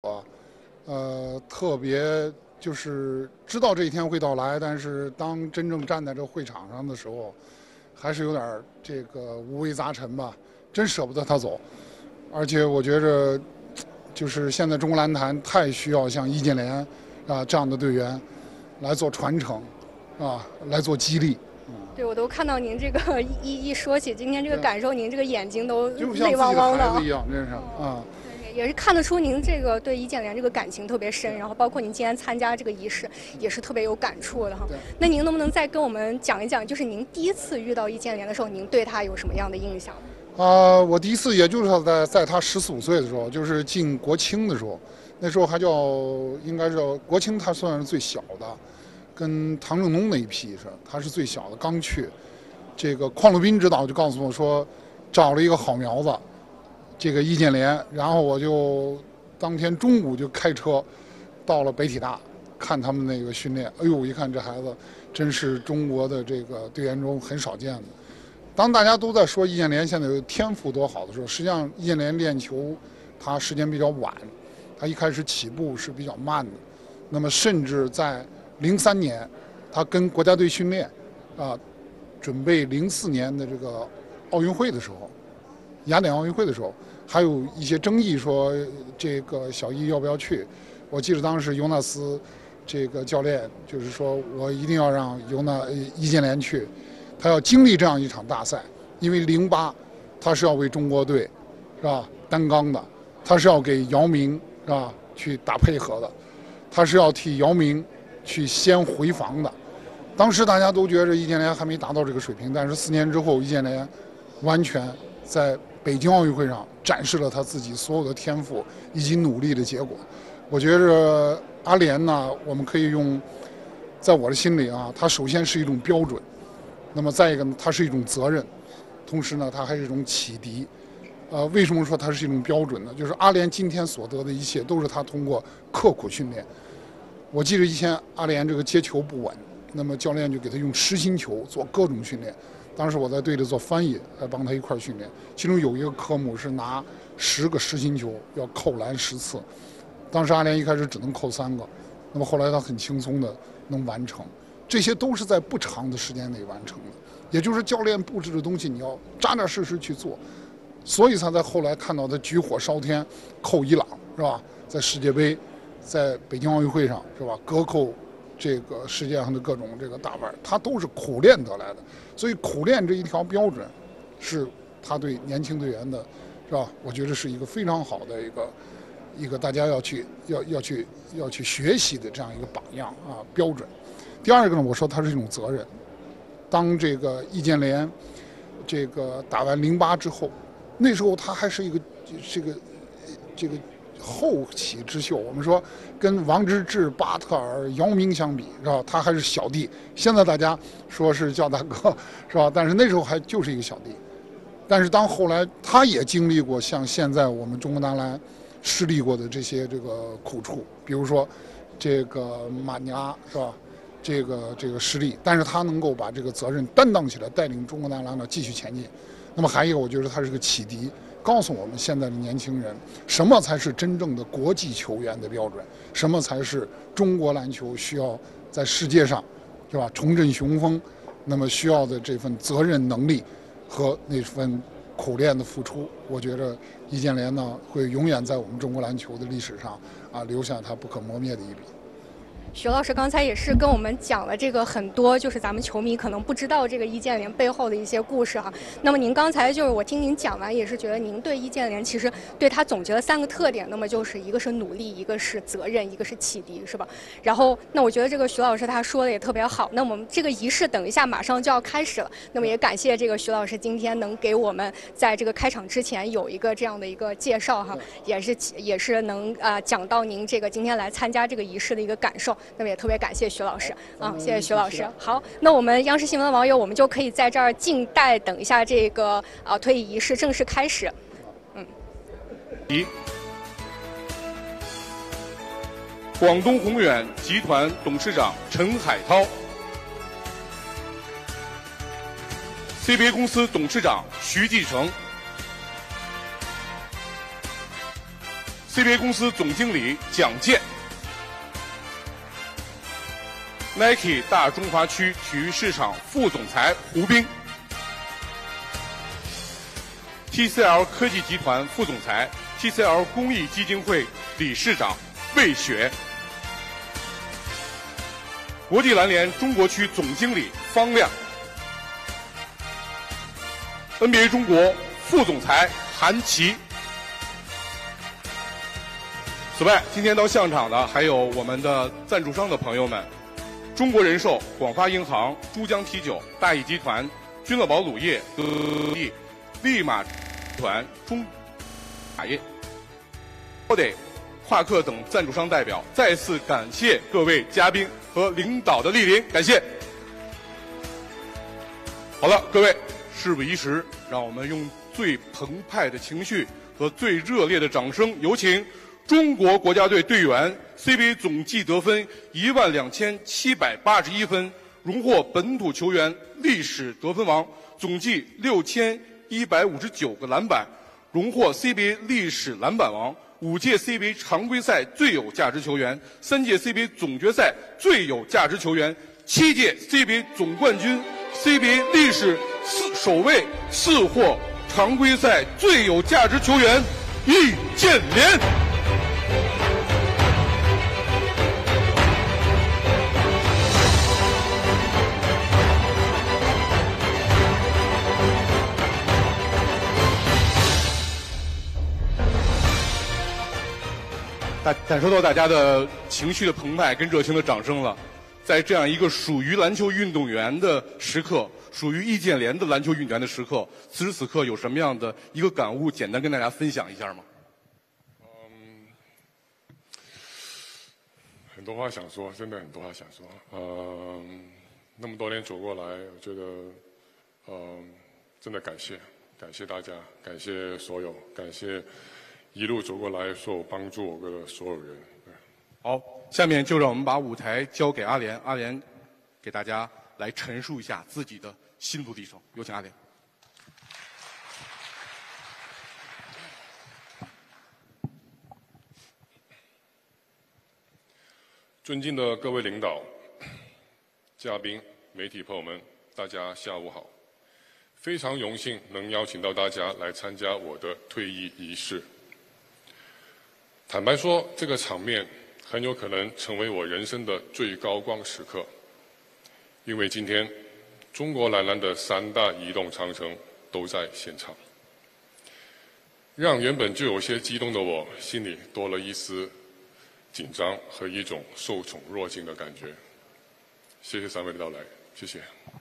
特别就是知道这一天会到来，但是当真正站在这会场上的时候，还是有点这个五味杂陈吧，真舍不得他走。而且我觉着，就是现在中国篮坛太需要像易建联这样的队员来做传承，来做激励。 对，我都看到您这个一说起今天这个感受，您这个眼睛都就像泪汪汪的， 自己的孩子一样，真是也是看得出您这个对易建联这个感情特别深，然后包括您今天参加这个仪式也是特别有感触的哈。那您能不能再跟我们讲一讲，就是您第一次遇到易建联的时候，您对他有什么样的印象？ 我第一次也就是在他14、15岁的时候，就是进国青的时候，那时候还应该是国青，他算是最小的，跟唐正东那一批是，他是最小的，刚去。这个邝鲁斌指导就告诉我说，找了一个好苗子，这个易建联，然后我就当天中午就开车到了北体大看他们那个训练。哎呦，一看这孩子真是中国的这个队员中很少见的。当大家都在说易建联现在有天赋多好的时候，实际上易建联练球他时间比较晚，他一开始起步是比较慢的。那么甚至在03年，他跟国家队训练准备04年的这个奥运会的时候，雅典奥运会的时候，还有一些争议说这个小易要不要去。我记得当时尤纳斯这个教练就是说我一定要让易建联去，他要经历这样一场大赛，因为08他是要为中国队是吧担纲的，他是要给姚明是吧去打配合的，他是要替姚明去先回防的。当时大家都觉着易建联还没达到这个水平，但是4年之后，易建联完全在北京奥运会上展示了他自己所有的天赋以及努力的结果。我觉着阿联呢，我们可以用，在我的心里他首先是一种标准，那么再一个呢，它是一种责任，同时呢，它还是一种启迪。为什么说它是一种标准呢？就是阿联今天所得的一切，都是他通过刻苦训练。我记得以前阿联这个接球不稳，那么教练就给他用实心球做各种训练。当时我在队里做翻译，还帮他一块训练。其中有一个科目是拿10个实心球要扣篮10次，当时阿联一开始只能扣3个，那么后来他很轻松的能完成。这些都是在不长的时间内完成的，也就是教练布置的东西你要扎扎实实去做，所以他在后来看到他举火烧天扣伊朗是吧，在世界杯，在北京奥运会上是吧，隔扣这个世界上的各种这个大腕，他都是苦练得来的。所以苦练这一条标准，是他对年轻队员的，是吧？我觉得是一个非常好的一个大家要去学习的这样一个榜样标准。第二个呢，我说它是一种责任。当这个易建联这个打完08之后，那时候他还是一个这个后起之秀。我们说跟王治郅、巴特尔、姚明相比，是吧？他还是小弟。现在大家说是叫大哥，是吧？但是那时候还就是一个小弟。但是当后来他也经历过像现在我们中国男篮失利过的这些这个苦处，比如说这个马尼拉，是吧？这个失利，但是他能够把这个责任担当起来，带领中国男篮呢继续前进。那么还有一个，我觉得他是个启迪，告诉我们现在的年轻人，什么才是真正的国际球员的标准，什么才是中国篮球需要在世界上，是吧？重振雄风，那么需要的这份责任能力和那份苦练的付出，我觉得易建联呢会永远在我们中国篮球的历史上留下他不可磨灭的一笔。 徐老师刚才也是跟我们讲了这个很多，就是咱们球迷可能不知道这个易建联背后的一些故事哈。那么您刚才就是我听您讲完，也是觉得您对易建联其实对他总结了3个特点，那么就是一个是努力，一个是责任，一个是启迪，是吧？然后那我觉得这个徐老师他说的也特别好。那我们这个仪式等一下马上就要开始了，那么也感谢这个徐老师今天能给我们在这个开场之前有一个这样的一个介绍哈，也是能讲到您这个今天来参加这个仪式的一个感受。那么也特别感谢徐老师谢谢徐老师。好，那我们央视新闻的网友，我们就可以在这儿静待等一下这个退役仪式正式开始。 广东宏远集团董事长陈海涛，CBA 公司董事长徐继成 CBA 公司总经理蒋健。Nike 大中华区体育市场副总裁胡斌。TCL 科技集团副总裁、TCL 公益基金会理事长魏雪。国际篮联中国区总经理方亮。NBA 中国副总裁韩琦。此外，今天到现场的还有我们的赞助商的朋友们：中国人寿、广发银行、珠江啤酒、大益集团、君乐宝乳业、利马集团、中茶业、夸克等赞助商代表，再次感谢各位嘉宾和领导的莅临，感谢。好了，各位，事不宜迟，让我们用最澎湃的情绪和最热烈的掌声，有请中国国家队队员 CBA 总计得分12781分，荣获本土球员历史得分王，总计6159个篮板，荣获 CBA 历史篮板王，5届 CBA 常规赛最有价值球员，3届 CBA 总决赛最有价值球员，7届 CBA 总冠军 ，CBA 历史首位4获常规赛最有价值球员易建联。感受到大家的情绪的澎湃跟热情的掌声了。在这样一个属于篮球运动员的时刻，属于易建联的篮球运动员的时刻，此时此刻有什么样的一个感悟，简单跟大家分享一下吗？ 很多话想说，真的很多话想说。那么多年走过来，我觉得，真的感谢大家，感谢所有，感谢一路走过来所有帮助我的所有人。 好，下面就让我们把舞台交给阿联，阿联给大家来陈述一下自己的心路历程。有请阿联。 尊敬的各位领导、嘉宾、媒体朋友们，大家下午好！非常荣幸能邀请到大家来参加我的退役仪式。坦白说，这个场面很有可能成为我人生的最高光时刻，因为今天中国男篮的3大移动长城都在现场，让原本就有些激动的我心里多了一丝紧张和一种受宠若惊的感觉。谢谢3位的到来，谢谢。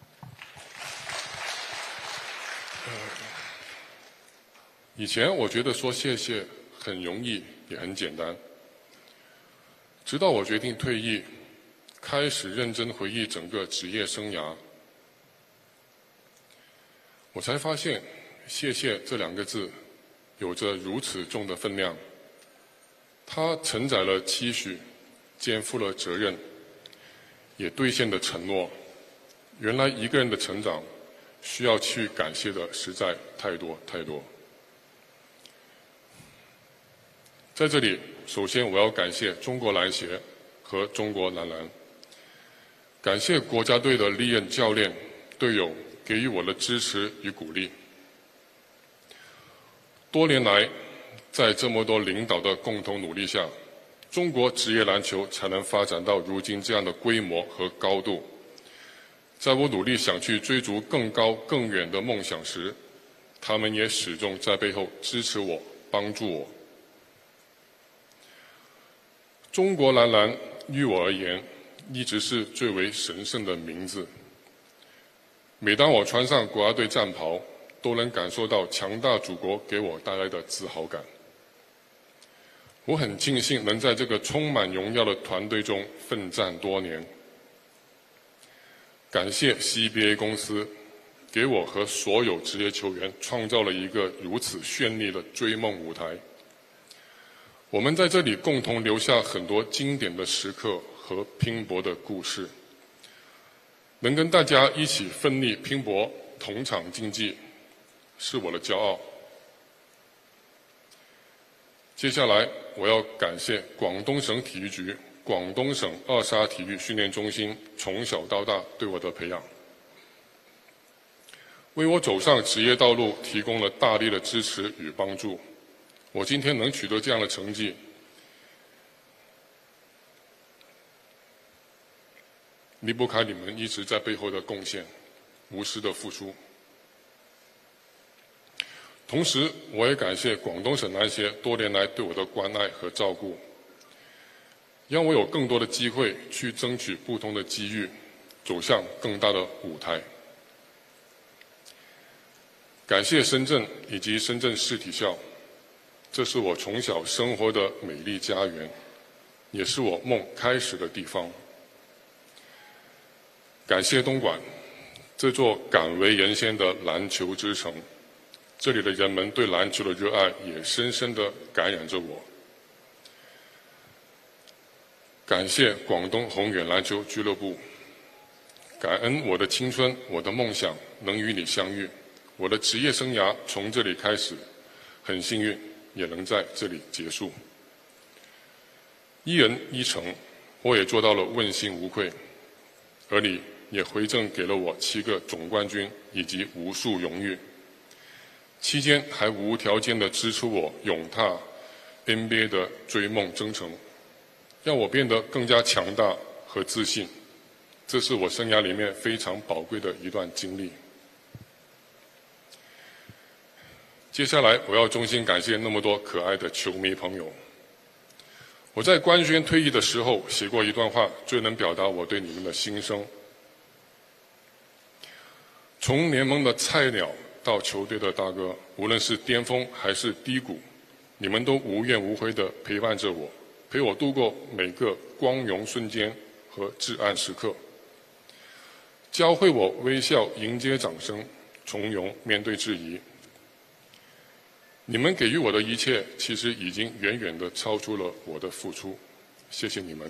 以前我觉得说谢谢很容易，也很简单。直到我决定退役，开始认真回忆整个职业生涯，我才发现“谢谢”这2个字有着如此重的分量。它承载了期许，肩负了责任，也兑现了承诺。原来一个人的成长，需要去感谢的实在太多太多。在这里，首先我要感谢中国篮协和中国男篮，感谢国家队的历任教练、队友给予我的支持与鼓励。多年来，在这么多领导的共同努力下，中国职业篮球才能发展到如今这样的规模和高度。在我努力想去追逐更高更远的梦想时，他们也始终在背后支持我、帮助我。中国男篮于我而言，一直是最为神圣的名字。每当我穿上国家队战袍，都能感受到强大祖国给我带来的自豪感。我很庆幸能在这个充满荣耀的团队中奋战多年。感谢 CBA 公司给我和所有职业球员创造了一个如此绚丽的追梦舞台。我们在这里共同留下很多经典的时刻和拼搏的故事，能跟大家一起奋力拼搏、同场竞技，是我的骄傲。 接下来，我要感谢广东省体育局、广东省212体育训练中心从小到大对我的培养，为我走上职业道路提供了大力的支持与帮助。我今天能取得这样的成绩，离不开你们一直在背后的贡献、无私的付出。同时，我也感谢广东省篮协多年来对我的关爱和照顾，让我有更多的机会去争取不同的机遇，走向更大的舞台。感谢深圳以及深圳市体校，这是我从小生活的美丽家园，也是我梦开始的地方。感谢东莞，这座敢为人先的篮球之城，这里的人们对篮球的热爱也深深地感染着我。感谢广东宏远篮球俱乐部，感恩我的青春，我的梦想能与你相遇，我的职业生涯从这里开始，很幸运也能在这里结束。一人一城，我也做到了问心无愧，而你也回赠给了我7个总冠军以及无数荣誉，期间还无条件地支持我勇踏 NBA 的追梦征程，让我变得更加强大和自信，这是我生涯里面非常宝贵的一段经历。接下来我要衷心感谢那么多可爱的球迷朋友。我在官宣退役的时候写过一段话，最能表达我对你们的心声。从联盟的菜鸟到球队的大哥，无论是巅峰还是低谷，你们都无怨无悔地陪伴着我，陪我度过每个光荣瞬间和至暗时刻，教会我微笑迎接掌声，从容面对质疑。你们给予我的一切，其实已经远远地超出了我的付出，谢谢你们。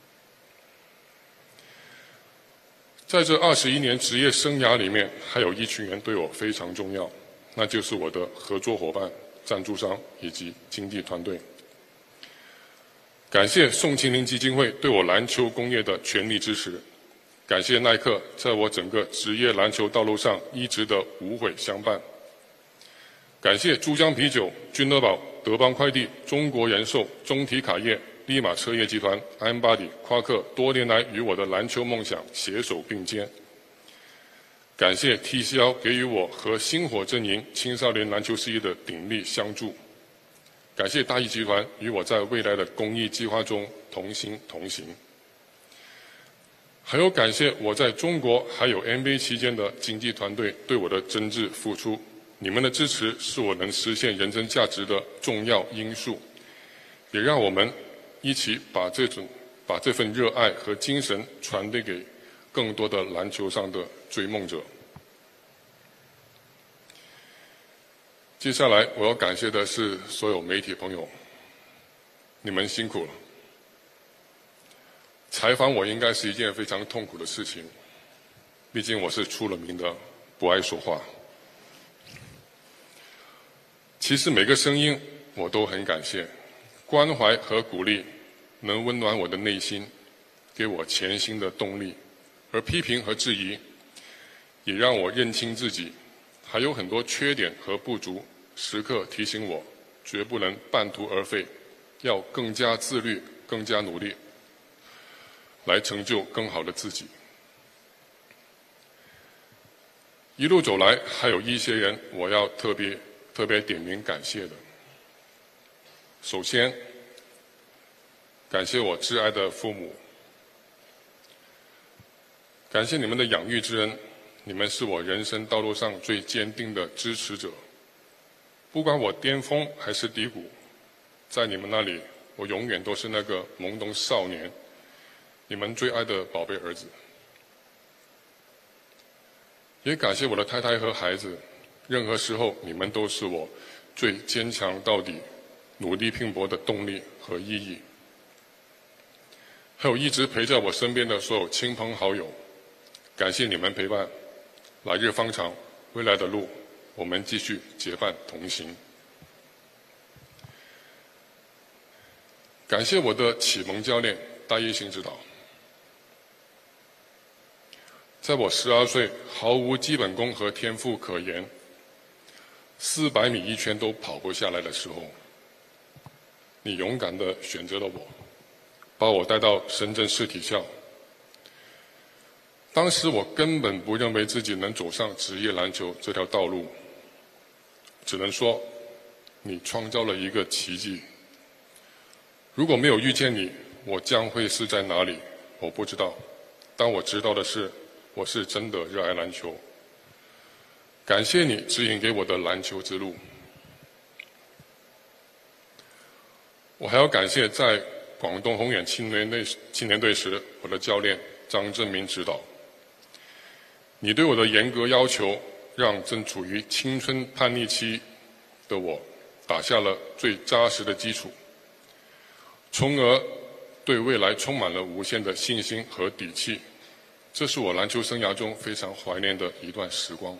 在这21年职业生涯里面，还有一群人对我非常重要，那就是我的合作伙伴、赞助商以及经纪团队。感谢宋庆龄基金会对我篮球工业的全力支持，感谢耐克在我整个职业篮球道路上一直的无悔相伴，感谢珠江啤酒、君乐宝、德邦快递、中国人寿、中体卡业、立马车业集团、Ambody、夸克多年来与我的篮球梦想携手并肩。感谢 TCL 给予我和星火阵营青少年篮球事业的鼎力相助。感谢大益集团与我在未来的公益计划中同心同行。还有感谢我在中国还有 NBA 期间的经纪团队对我的真挚付出，你们的支持是我能实现人生价值的重要因素，也让我们一起把这份热爱和精神传递给更多的篮球上的追梦者。接下来我要感谢的是所有媒体朋友，你们辛苦了。采访我应该是一件非常痛苦的事情，毕竟我是出了名的不爱说话。其实每个声音我都很感谢，关怀和鼓励能温暖我的内心，给我前行的动力，而批评和质疑也让我认清自己还有很多缺点和不足，时刻提醒我绝不能半途而废，要更加自律，更加努力，来成就更好的自己。一路走来，还有一些人我要特别点名感谢的。首先，感谢我挚爱的父母，感谢你们的养育之恩，你们是我人生道路上最坚定的支持者。不管我巅峰还是低谷，在你们那里，我永远都是那个懵懂少年，你们最爱的宝贝儿子。也感谢我的太太和孩子，任何时候你们都是我最坚强到底、努力拼搏的动力和意义。还有一直陪在我身边的所有亲朋好友，感谢你们陪伴，来日方长，未来的路我们继续结伴同行。 感谢我的启蒙教练戴一行指导。在我12岁毫无基本功和天赋可言，400米一圈都跑不下来的时候，你勇敢地选择了我，把我带到深圳市体校。当时我根本不认为自己能走上职业篮球这条道路，只能说你创造了一个奇迹。如果没有遇见你，我将会是在哪里？我不知道，但我知道的是，我是真的热爱篮球。感谢你指引给我的篮球之路。我还要感谢在广东宏远青年队时，我的教练张振明指导。你对我的严格要求，让正处于青春叛逆期的我打下了最扎实的基础，从而对未来充满了无限的信心和底气。这是我篮球生涯中非常怀念的一段时光。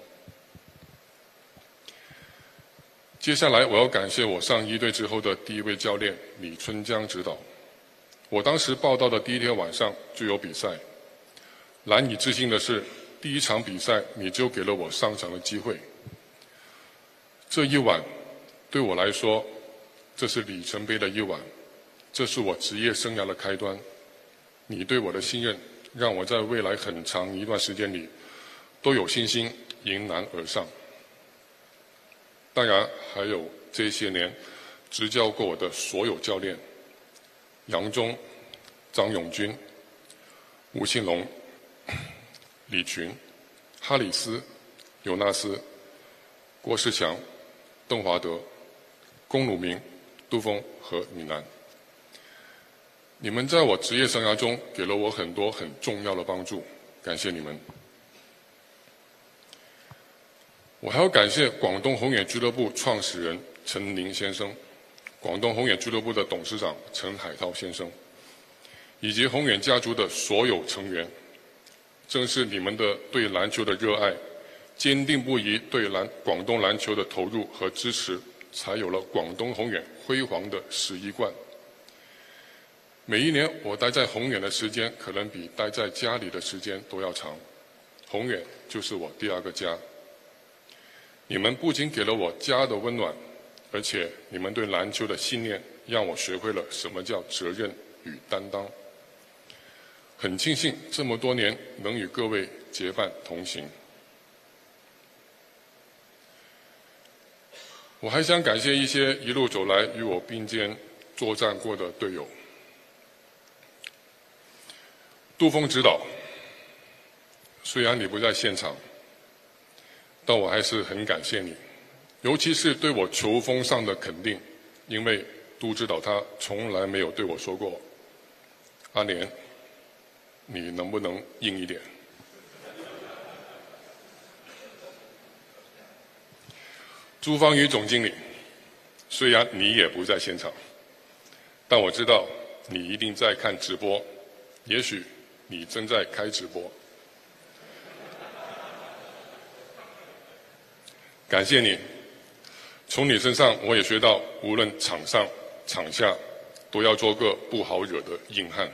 接下来我要感谢我上一队之后的第一位教练李春江指导。我当时报到的第一天晚上就有比赛，难以置信的是，第一场比赛你就给了我上场的机会。这一晚对我来说，这是里程碑的一晚，这是我职业生涯的开端。你对我的信任，让我在未来很长一段时间里都有信心迎难而上。当然还有这些年执教过我的所有教练，杨忠、张永军、吴庆龙、李群、哈里斯、尤纳斯、郭士强、邓华德、龚鲁明、杜峰和米南。你们在我职业生涯中给了我很多很重要的帮助，感谢你们。我还要感谢广东宏远俱乐部创始人陈宁先生，广东宏远俱乐部的董事长陈海涛先生，以及宏远家族的所有成员。正是你们的对篮球的热爱，坚定不移对广东篮球的投入和支持，才有了广东宏远辉煌的11冠。每一年我待在宏远的时间，可能比待在家里的时间都要长。宏远就是我第2个家。你们不仅给了我家的温暖，而且你们对篮球的信念，让我学会了什么叫责任与担当。很庆幸这么多年能与各位结伴同行。我还想感谢一些一路走来与我并肩作战过的队友。杜峰指导，虽然你不在现场，但我还是很感谢你，尤其是对我球风上的肯定，因为杜指导他从来没有对我说过阿联，你能不能硬一点？朱芳雨总经理，虽然你也不在现场，但我知道你一定在看直播，也许你正在开直播。感谢你，从你身上我也学到，无论场上场下，都要做个不好惹的硬汉。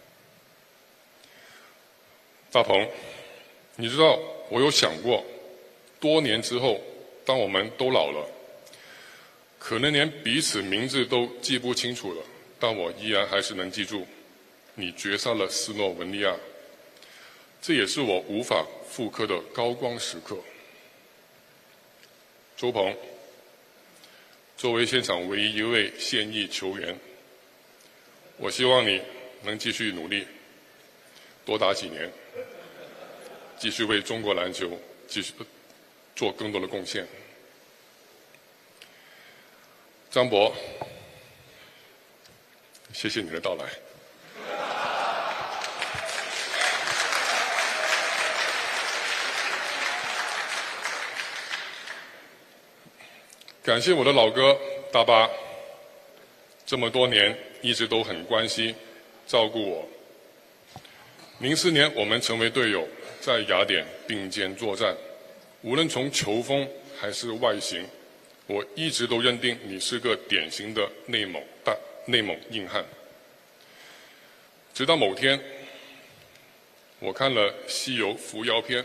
大鹏，你知道我有想过，多年之后，当我们都老了，可能连彼此名字都记不清楚了，但我依然还是能记住，你绝杀了斯诺文利亚，这也是我无法复刻的高光时刻。周鹏，作为现场唯一一位现役球员，我希望你能继续努力，多打几年，继续为中国篮球继续做更多的贡献。张博，谢谢你的到来。感谢我的老哥大巴，这么多年一直都很关心、照顾我。04年我们成为队友，在雅典并肩作战。无论从球风还是外形，我一直都认定你是个典型的内蒙硬汉。 直到某天，我看了《西游伏妖篇》，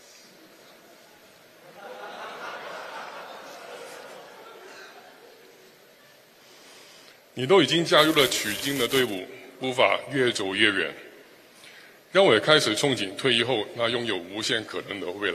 你都已经加入了取经的队伍，步伐越走越远，让我也开始憧憬退役后那拥有无限可能的未来。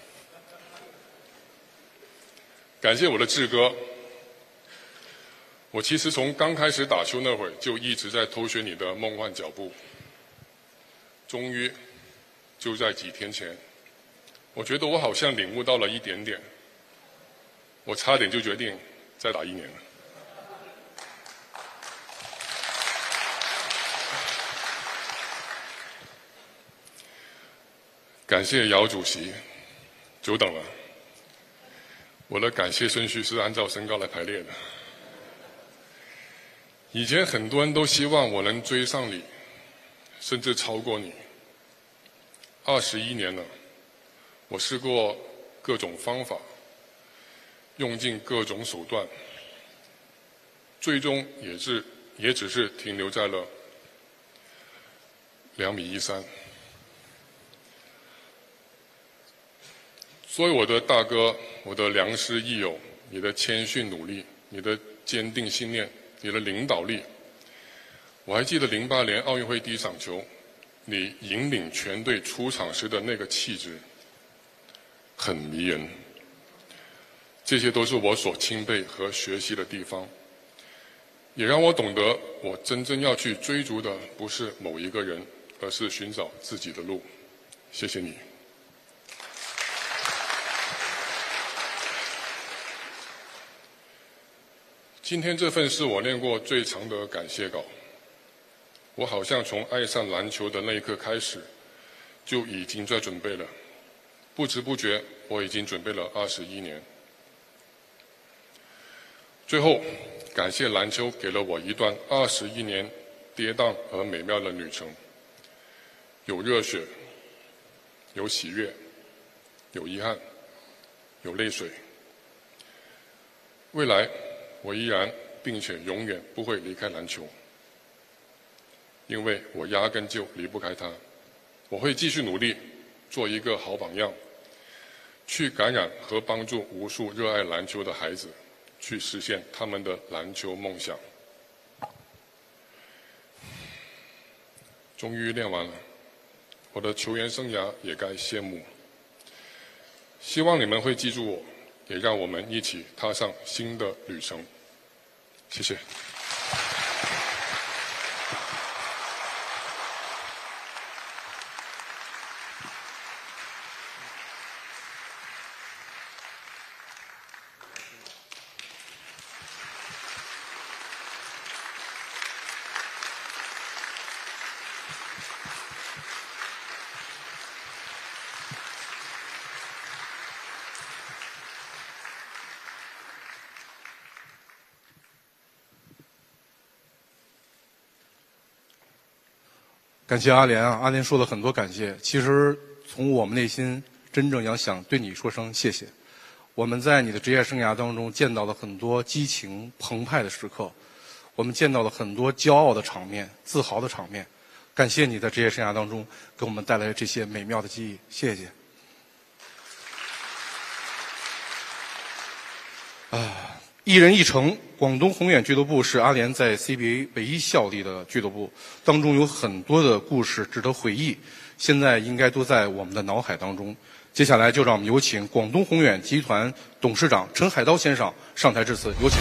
感谢我的志哥，我其实从刚开始打球那会儿就一直在偷学你的梦幻脚步。终于，就在几天前，我觉得我好像领悟到了一点点，我差点就决定再打1年了。感谢姚主席，久等了。我的感谢顺序是按照身高来排列的。以前很多人都希望我能追上你，甚至超过你。21年了，我试过各种方法，用尽各种手段，最终也只是停留在了2.13米。作为我的大哥，我的良师益友，你的谦逊努力，你的坚定信念，你的领导力，我还记得08年奥运会第一场球，你引领全队出场时的那个气质，很迷人。这些都是我所钦佩和学习的地方，也让我懂得，我真正要去追逐的不是某一个人，而是寻找自己的路。谢谢你。今天这份是我念过最长的感谢稿。我好像从爱上篮球的那一刻开始，就已经在准备了。不知不觉，我已经准备了21年。最后，感谢篮球给了我一段21年跌宕而美妙的旅程。有热血，有喜悦，有遗憾，有泪水。未来，我依然并且永远不会离开篮球，因为我压根就离不开它。我会继续努力，做一个好榜样，去感染和帮助无数热爱篮球的孩子，去实现他们的篮球梦想。终于练完了，我的球员生涯也该谢幕。希望你们会记住我，也让我们一起踏上新的旅程。谢谢。 感谢阿莲啊，阿莲说了很多感谢。其实从我们内心真正想对你说声谢谢。我们在你的职业生涯当中见到了很多激情澎湃的时刻，我们见到了很多骄傲的场面、自豪的场面。感谢你在职业生涯当中给我们带来这些美妙的记忆，谢谢。一人一城，广东宏远俱乐部是阿联在 CBA 唯一效力的俱乐部，当中有很多的故事值得回忆，现在应该都在我们的脑海当中。接下来就让我们有请广东宏远集团董事长陈海刀先生上台致辞，有请。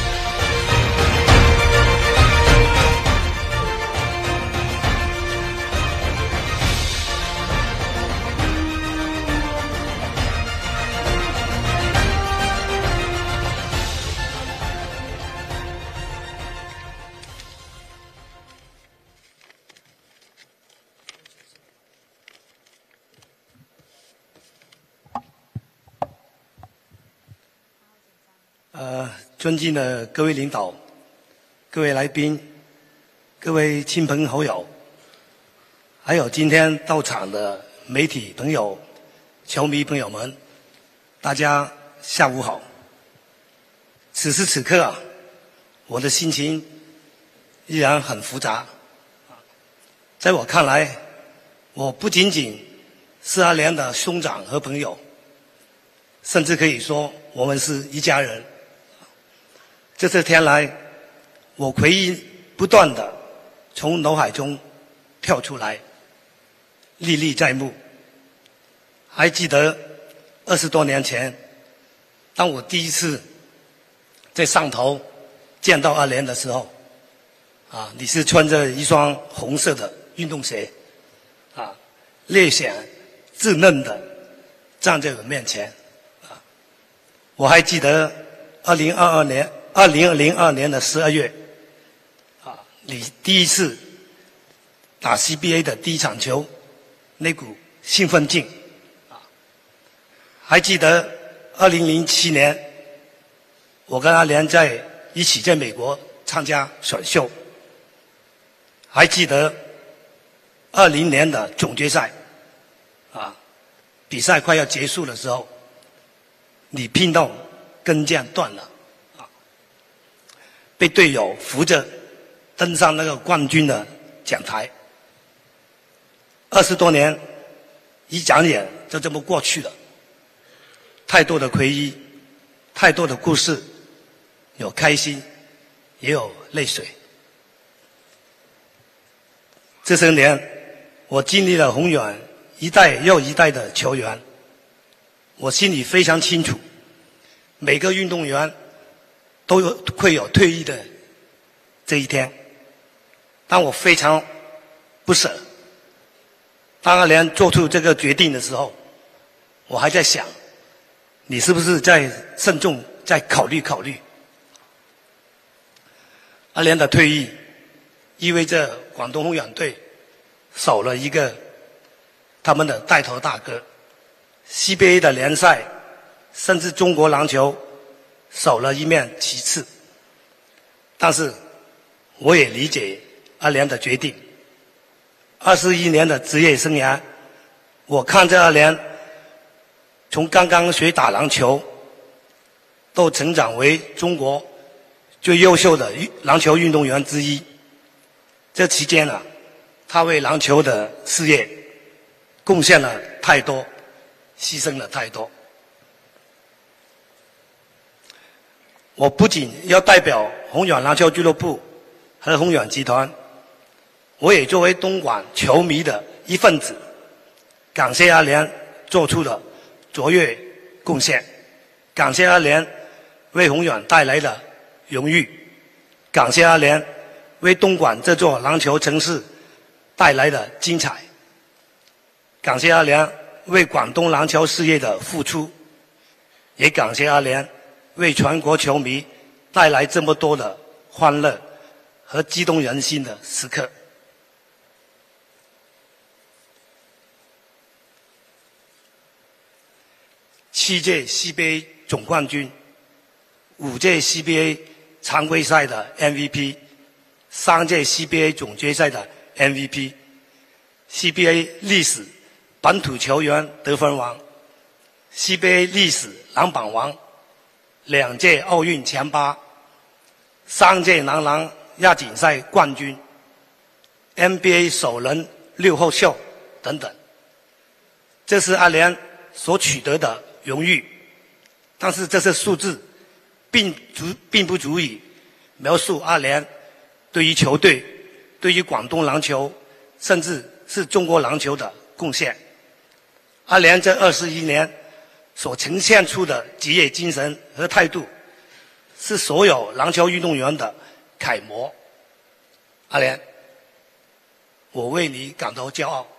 尊敬的各位领导、各位来宾、各位亲朋好友，还有今天到场的媒体朋友、球迷朋友们，大家下午好。此时此刻啊，我的心情依然很复杂。 在我看来，我不仅仅是阿联的兄长和朋友，甚至可以说我们是一家人。这些天来，我回忆不断的从脑海中跳出来，历历在目。还记得20多年前，当我第一次在上头见到阿联的时候，你是穿着一双红色的运动鞋，略显稚嫩的站在我面前，我还记得2002年的12月，你第一次打 CBA 的第一场球，那股兴奋劲，还记得2007年，我跟阿联一起在美国参加选秀，还记得20年的总决赛，比赛快要结束的时候，你拼到跟腱断了，被队友扶着登上那个冠军的讲台。20多年，一眨眼就这么过去了。太多的回忆，太多的故事，有开心，也有泪水。这些年，我经历了宏远一代又一代的球员，我心里非常清楚，每个运动员都会有退役的这一天，但我非常不舍。当阿联做出这个决定的时候，我还在想，你是不是再慎重再考虑考虑？阿联的退役意味着广东宏远队少了一个他们的带头大哥， CBA 的联赛甚至中国篮球少了一面旗帜。但是我也理解阿联的决定。21年的职业生涯，我看着阿联从刚刚学打篮球都成长为中国最优秀的篮球运动员之一。这期间他为篮球的事业贡献了太多，牺牲了太多。我不仅要代表宏远篮球俱乐部和宏远集团，我也作为东莞球迷的一份子，感谢阿联做出的卓越贡献，感谢阿联为宏远带来的荣誉，感谢阿联为东莞这座篮球城市带来的精彩，感谢阿联为广东篮球事业的付出，也感谢阿联为全国球迷带来这么多的欢乐和激动人心的时刻。7届 CBA 总冠军，5届 CBA 常规赛的 MVP，3届 CBA 总决赛的 MVP，CBA 历史本土球员得分王，CBA 历史篮板王，2届奥运前8，3届男篮亚锦赛冠军， NBA 首人6后秀等等。这是阿联所取得的荣誉，但是这些数字并不足以描述阿联对于球队、对于广东篮球，甚至是中国篮球的贡献。阿联这21年所呈现出的职业精神和态度，是所有篮球运动员的楷模。阿联，我为你感到骄傲。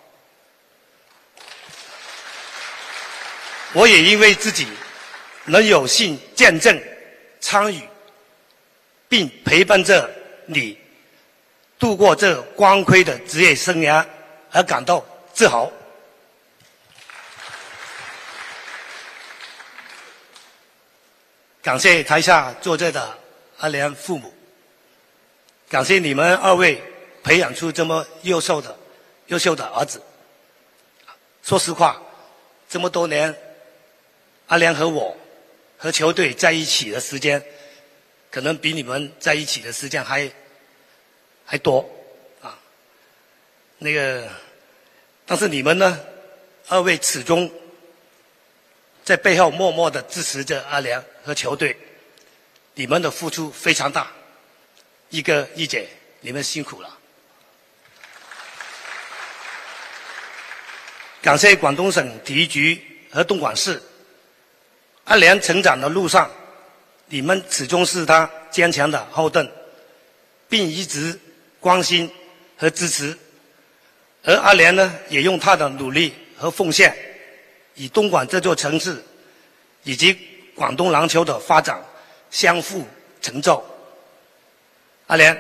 我也因为自己能有幸见证、参与，并陪伴着你度过这光辉的职业生涯而感到自豪。感谢台下坐着的阿联父母，感谢你们2位培养出这么优秀的儿子。说实话，这么多年，阿联和我和球队在一起的时间，可能比你们在一起的时间还多。 但是你们呢，二位始终在背后默默的支持着阿联和球队，你们的付出非常大。一哥一姐，你们辛苦了。感谢广东省体育局和东莞市，阿联成长的路上，你们始终是他坚强的后盾，并一直关心和支持。而阿联呢，也用他的努力和奉献，与东莞这座城市以及广东篮球的发展相辅成就。阿联，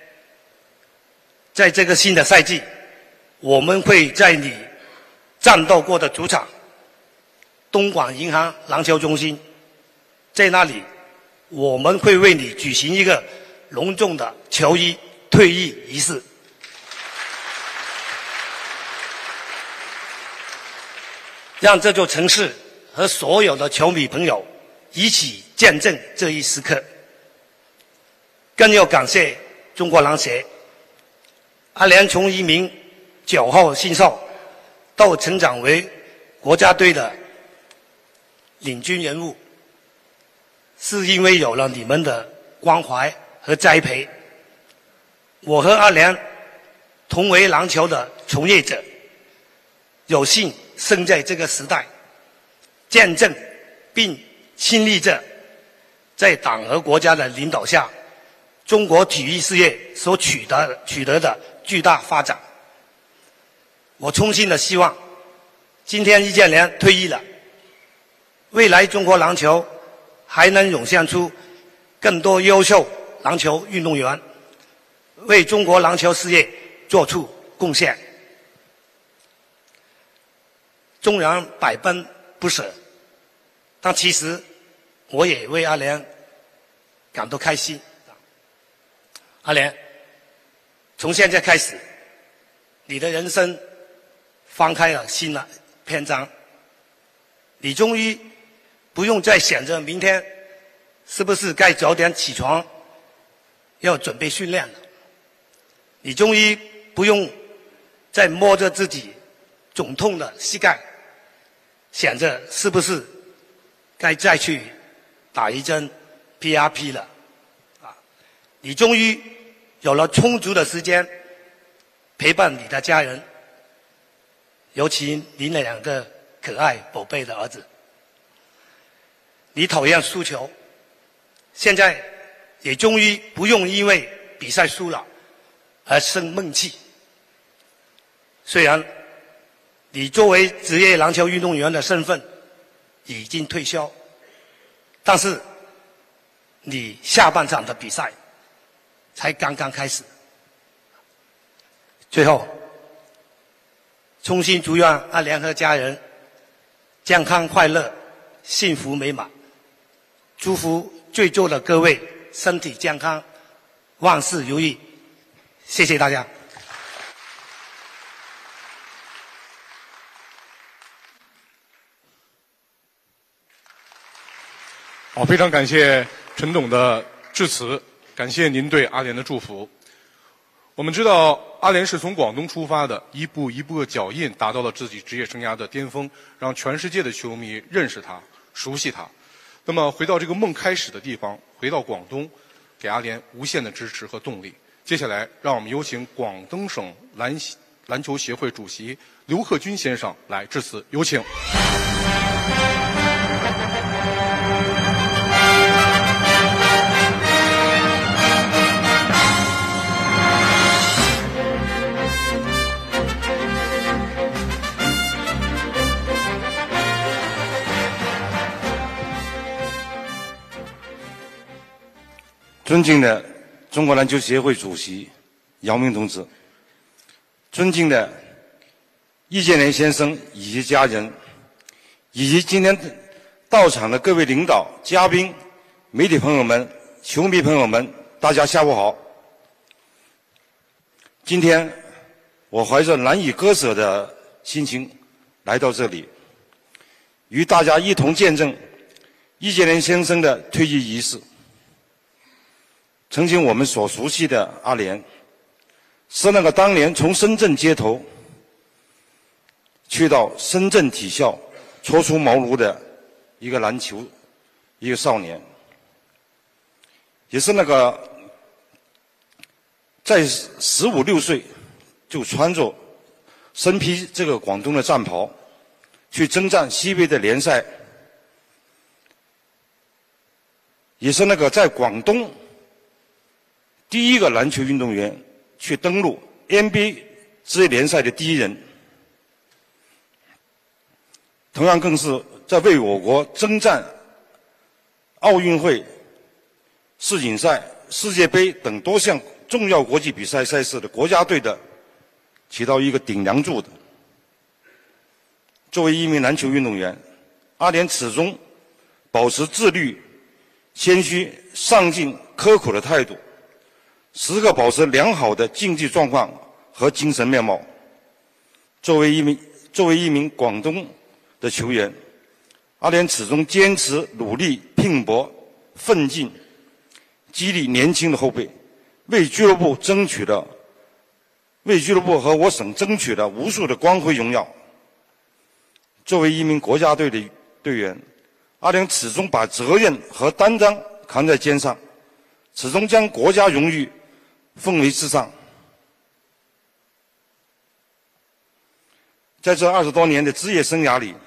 在这个新的赛季，我们会在你战斗过的主场东莞银行篮球中心，在那里我们会为你举行一个隆重的球衣退役仪式。让这座城市和所有的球迷朋友一起见证这一时刻。更要感谢中国篮协，阿联从一名9号新秀到成长为国家队的领军人物，是因为有了你们的关怀和栽培。我和阿联同为篮球的从业者，有幸生在这个时代，见证并亲历着在党和国家的领导下，中国体育事业所取得的巨大发展。我衷心的希望，今天易建联退役了，未来中国篮球还能涌现出更多优秀篮球运动员，为中国篮球事业做出贡献。纵然百般不舍，但其实我也为阿联感到开心。阿联，从现在开始，你的人生翻开了新的篇章，你终于不用再想着明天是不是该早点起床要准备训练了，你终于不用再摸着自己肿痛的膝盖想着是不是该再去打一针 PRP 了啊！你终于有了充足的时间陪伴你的家人，尤其你那2个可爱宝贝的儿子。你讨厌输球，现在也终于不用因为比赛输了而生闷气。虽然你作为职业篮球运动员的身份已经退休，但是你下半场的比赛才刚刚开始。最后，衷心祝愿阿联和家人健康快乐、幸福美满，祝福在座的各位身体健康、万事如意。谢谢大家。 好，非常感谢陈董的致辞，感谢您对阿联的祝福。我们知道阿联是从广东出发的，一步一步的脚印达到了自己职业生涯的巅峰，让全世界的球迷认识他、熟悉他。那么回到这个梦开始的地方，回到广东，给阿联无限的支持和动力。接下来，让我们有请广东省篮球协会主席刘克军先生来致辞，有请。 尊敬的中国篮球协会主席姚明同志，尊敬的易建联先生以及家人，以及今天到场的各位领导、嘉宾、媒体朋友们、球迷朋友们，大家下午好。今天我怀着难以割舍的心情来到这里，与大家一同见证易建联先生的退役仪式。曾经我们所熟悉的阿联， 是那个当年从深圳街头去到深圳体校初出茅庐的一个篮球一个少年，也是那个在15、16岁就穿着身披这个广东的战袍去征战CBA的联赛，也是那个在广东第一个篮球运动员去登陆 NBA 职业联赛的第一人，同样更是在为我国征战奥运会、世锦赛、世界杯等多项重要国际比赛赛事的国家队的起到一个顶梁柱的。作为一名篮球运动员，阿联始终保持自律、谦虚、上进、刻苦的态度，时刻保持良好的竞技状况和精神面貌。作为一名广东的球员，阿联始终坚持努力拼搏奋进，激励年轻的后辈，为俱乐部和我省争取了无数的光辉荣耀。作为一名国家队的队员，阿联始终把责任和担当扛在肩上，始终将国家荣誉奉为至上。在这20多年的职业生涯里，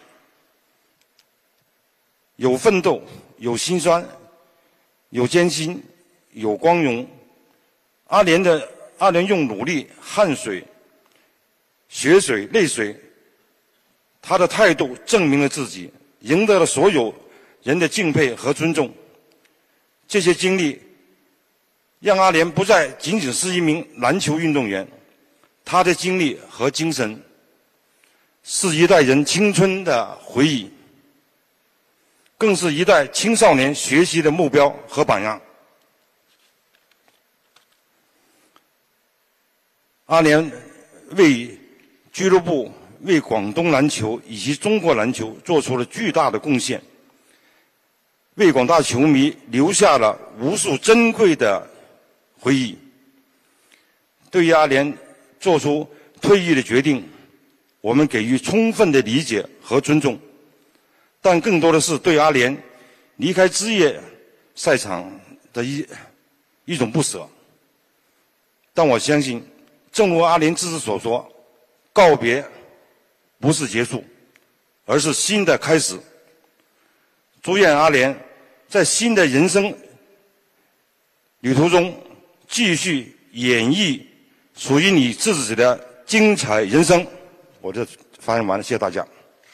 有奋斗，有辛酸，有艰辛，有光荣。阿联用努力、汗水、血水、泪水，他的态度证明了自己，赢得了所有人的敬佩和尊重。这些经历让阿联不再仅仅是一名篮球运动员，他的经历和精神是一代人青春的回忆，更是一代青少年学习的目标和榜样。阿联为俱乐部、为广东篮球以及中国篮球做出了巨大的贡献，为广大球迷留下了无数珍贵的回忆。对于阿联做出退役的决定，我们给予充分的理解和尊重，但更多的是对阿联离开职业赛场的一种不舍。但我相信，正如阿联自己所说，告别不是结束，而是新的开始。祝愿阿联在新的人生旅途中继续演绎属于你自己的精彩人生。我这发言完了，谢谢大家。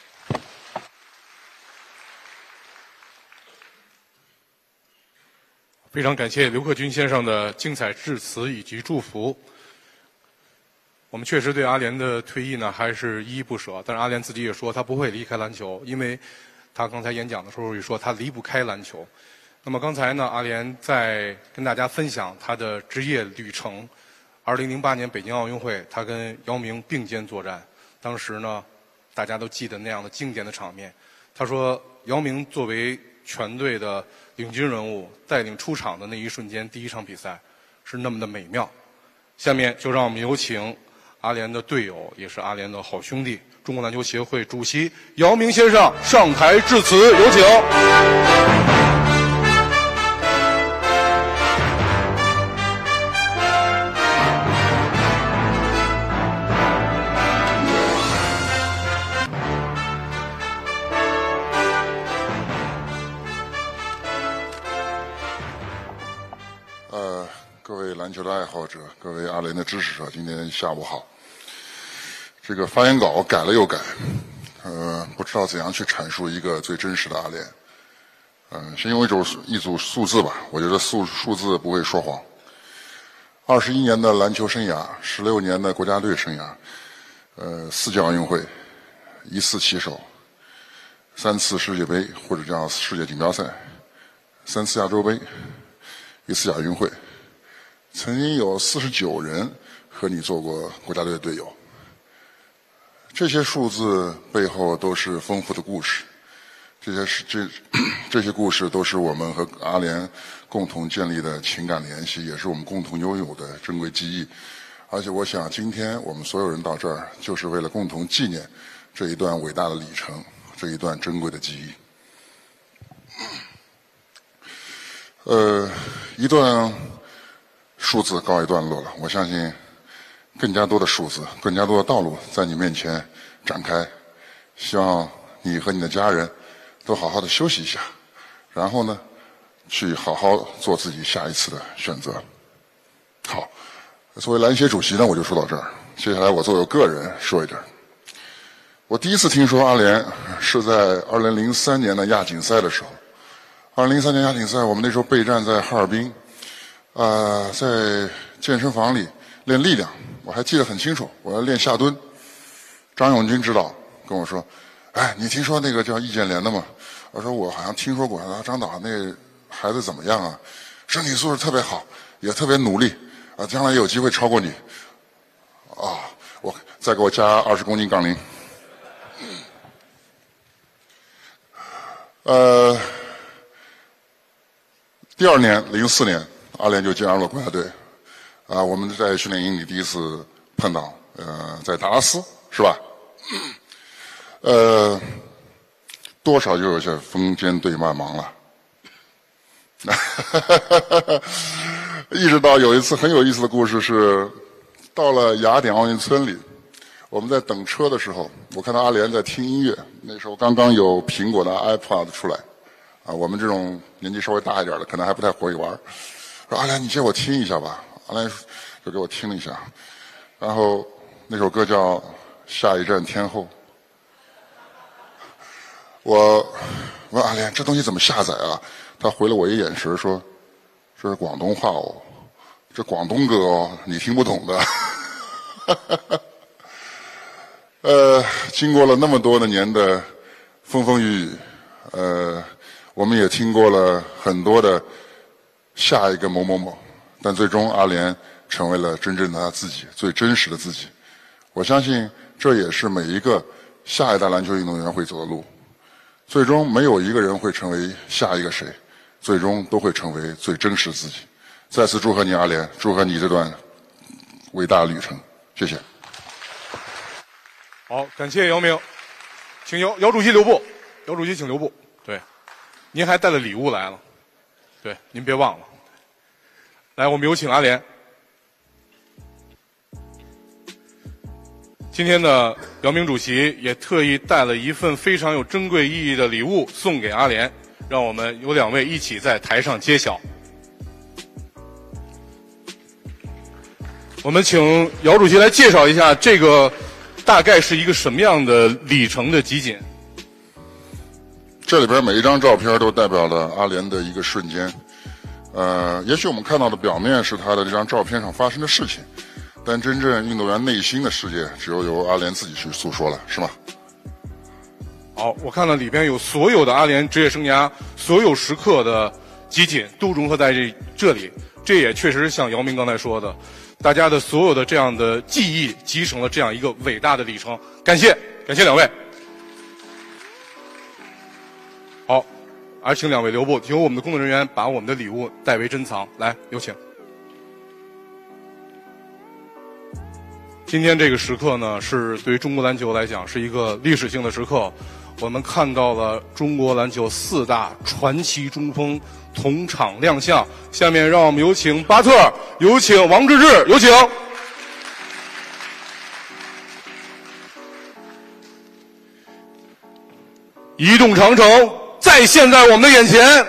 非常感谢刘克军先生的精彩致辞以及祝福。我们确实对阿联的退役呢还是依依不舍，但是阿联自己也说他不会离开篮球，因为他刚才演讲的时候也说他离不开篮球。那么刚才呢，阿联在跟大家分享他的职业旅程。2008年北京奥运会，他跟姚明并肩作战，当时呢大家都记得那样的经典的场面。他说姚明作为全队的领军人物，带领出场的那一瞬间，第一场比赛是那么的美妙。下面就让我们有请阿联的队友，也是阿联的好兄弟，中国篮球协会主席姚明先生上台致辞，有请。 各位篮球的爱好者，各位阿联的支持者，今天下午好。这个发言稿改了又改，不知道怎样去阐述一个最真实的阿联。先用一组数字吧，我觉得数字不会说谎。21年的篮球生涯，16年的国家队生涯，4届奥运会，1次旗手，3次世界杯或者叫世界锦标赛，3次亚洲杯，1次亚运会。曾经有49人和你做过国家队的队友，这些数字背后都是丰富的故事，这些故事都是我们和阿联共同建立的情感联系，也是我们共同拥有的珍贵记忆。 而且我想，今天我们所有人到这儿，就是为了共同纪念这一段伟大的里程，这一段珍贵的记忆。一段数字告一段落了，我相信更加多的数字，更加多的道路在你面前展开。希望你和你的家人都好好的休息一下，然后呢，去好好做自己下一次的选择。好，作为篮协主席呢，我就说到这儿。接下来我作为个人说一点。我第一次听说阿联是在2003年的亚锦赛的时候。2003年亚锦赛，我们那时候备战在哈尔滨，在健身房里练力量，我还记得很清楚，我要练下蹲。张永军指导跟我说：“哎，你听说那个叫易建联的吗？”我说：“我好像听说过。”张导，那孩子怎么样啊？身体素质特别好，也特别努力啊，将来也有机会超过你。啊，我再给我加20公斤杠铃。第二年04年，阿联就加入了国家队。我们在训练营里第一次碰到，在达拉斯是吧？多少就有些风间对麦芒了。一直到有一次很有意思的故事是，到了雅典奥运村里，我们在等车的时候，我看到阿联在听音乐，那时候刚刚有苹果的 iPod 出来。我们这种年纪稍微大一点的，可能还不太会玩。说阿联，你借我听一下吧。阿联就给我听了一下，然后那首歌叫《下一站天后》。我问阿联，这东西怎么下载啊？他回了我一眼神，说：“这是广东话哦，这广东歌哦，你听不懂的。”经过了那么多的年的风风雨雨，我们也听过了很多的下一个某某某，但最终阿联成为了真正的他自己，最真实的自己。我相信这也是每一个下一代篮球运动员会走的路。最终没有一个人会成为下一个谁，最终都会成为最真实自己。再次祝贺你阿联，祝贺你这段伟大的旅程，谢谢。 好，感谢姚明，请姚主席留步，姚主席请留步。对。您还带了礼物来了，对，您别忘了。来，我们有请阿联。今天呢，姚明主席也特意带了一份非常有珍贵意义的礼物送给阿联，让我们有2位一起在台上揭晓。我们请姚主席来介绍一下这个大概是一个什么样的里程的集锦。 这里边每一张照片都代表了阿联的一个瞬间。也许我们看到的表面是他的这张照片上发生的事情，但真正运动员内心的世界，只有由阿联自己去诉说了，是吗？ 好，我看到里边有所有的阿联职业生涯所有时刻的集锦，都融合在这里。这也确实像姚明刚才说的，大家的所有的这样的记忆集成了这样一个伟大的里程。感谢2位。好，请2位留步，由我们的工作人员把我们的礼物代为珍藏。来，有请。今天这个时刻呢，是对于中国篮球来讲是一个历史性的时刻。我们看到了中国篮球4大传奇中锋同场亮相。下面让我们有请巴特，有请王治郅，有请。移动长城再现在我们的眼前。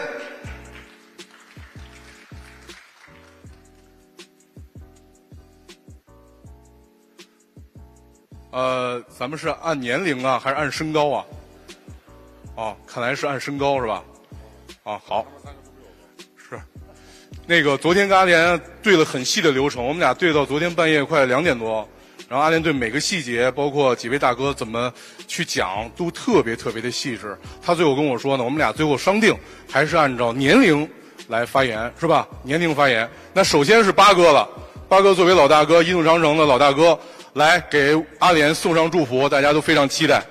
咱们是按年龄啊，还是按身高啊？哦，看来是按身高是吧？啊，好，是。那个昨天跟阿联对了很细的流程，我们俩对到昨天半夜快2点多，然后阿联对每个细节，包括几位大哥怎么去讲，都特别的细致。他最后跟我说呢，我们俩最后商定还是按照年龄来发言，是吧？年龄发言。那首先是巴哥了，巴哥作为老大哥，移动长城的老大哥。来给阿联送上祝福，大家都非常期待。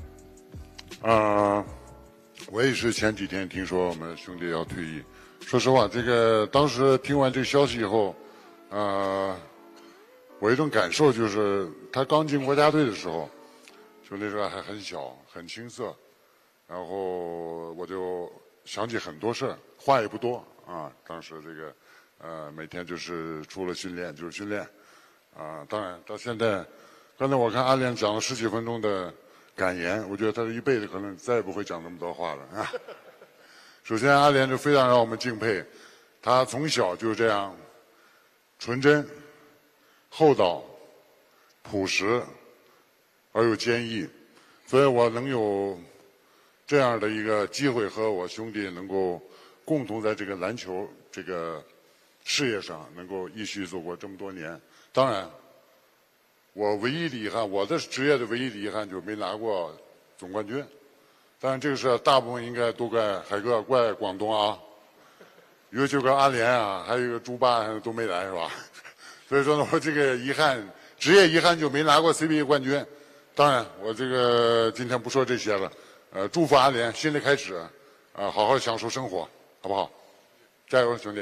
我也是前几天听说我们兄弟要退役。说实话，这个当时听完这个消息以后， 我一种感受就是，他刚进国家队的时候，就那时候还很小，很青涩，然后我就想起很多事儿，话也不多啊。当时这个每天就是除了训练就是训练啊。当然到现在，刚才我看阿联讲了10几分钟的感言，我觉得他这一辈子可能再也不会讲这么多话了啊。首先，阿联就非常让我们敬佩，他从小就这样纯真、厚道、朴实而又坚毅，所以我能有这样的一个机会和我兄弟能够共同在这个篮球这个事业上能够一起走过这么多年。当然，我唯一的遗憾，我的职业的唯一的遗憾就没拿过总冠军。当然，这个事大部分应该都怪海哥，怪广东啊，尤其怪阿联啊，还有一个朱巴都没来是吧？所以说呢，我这个遗憾，职业遗憾就没拿过 CBA 冠军。当然，我这个今天不说这些了。祝福阿联新的开始，好好享受生活，好不好？加油，兄弟！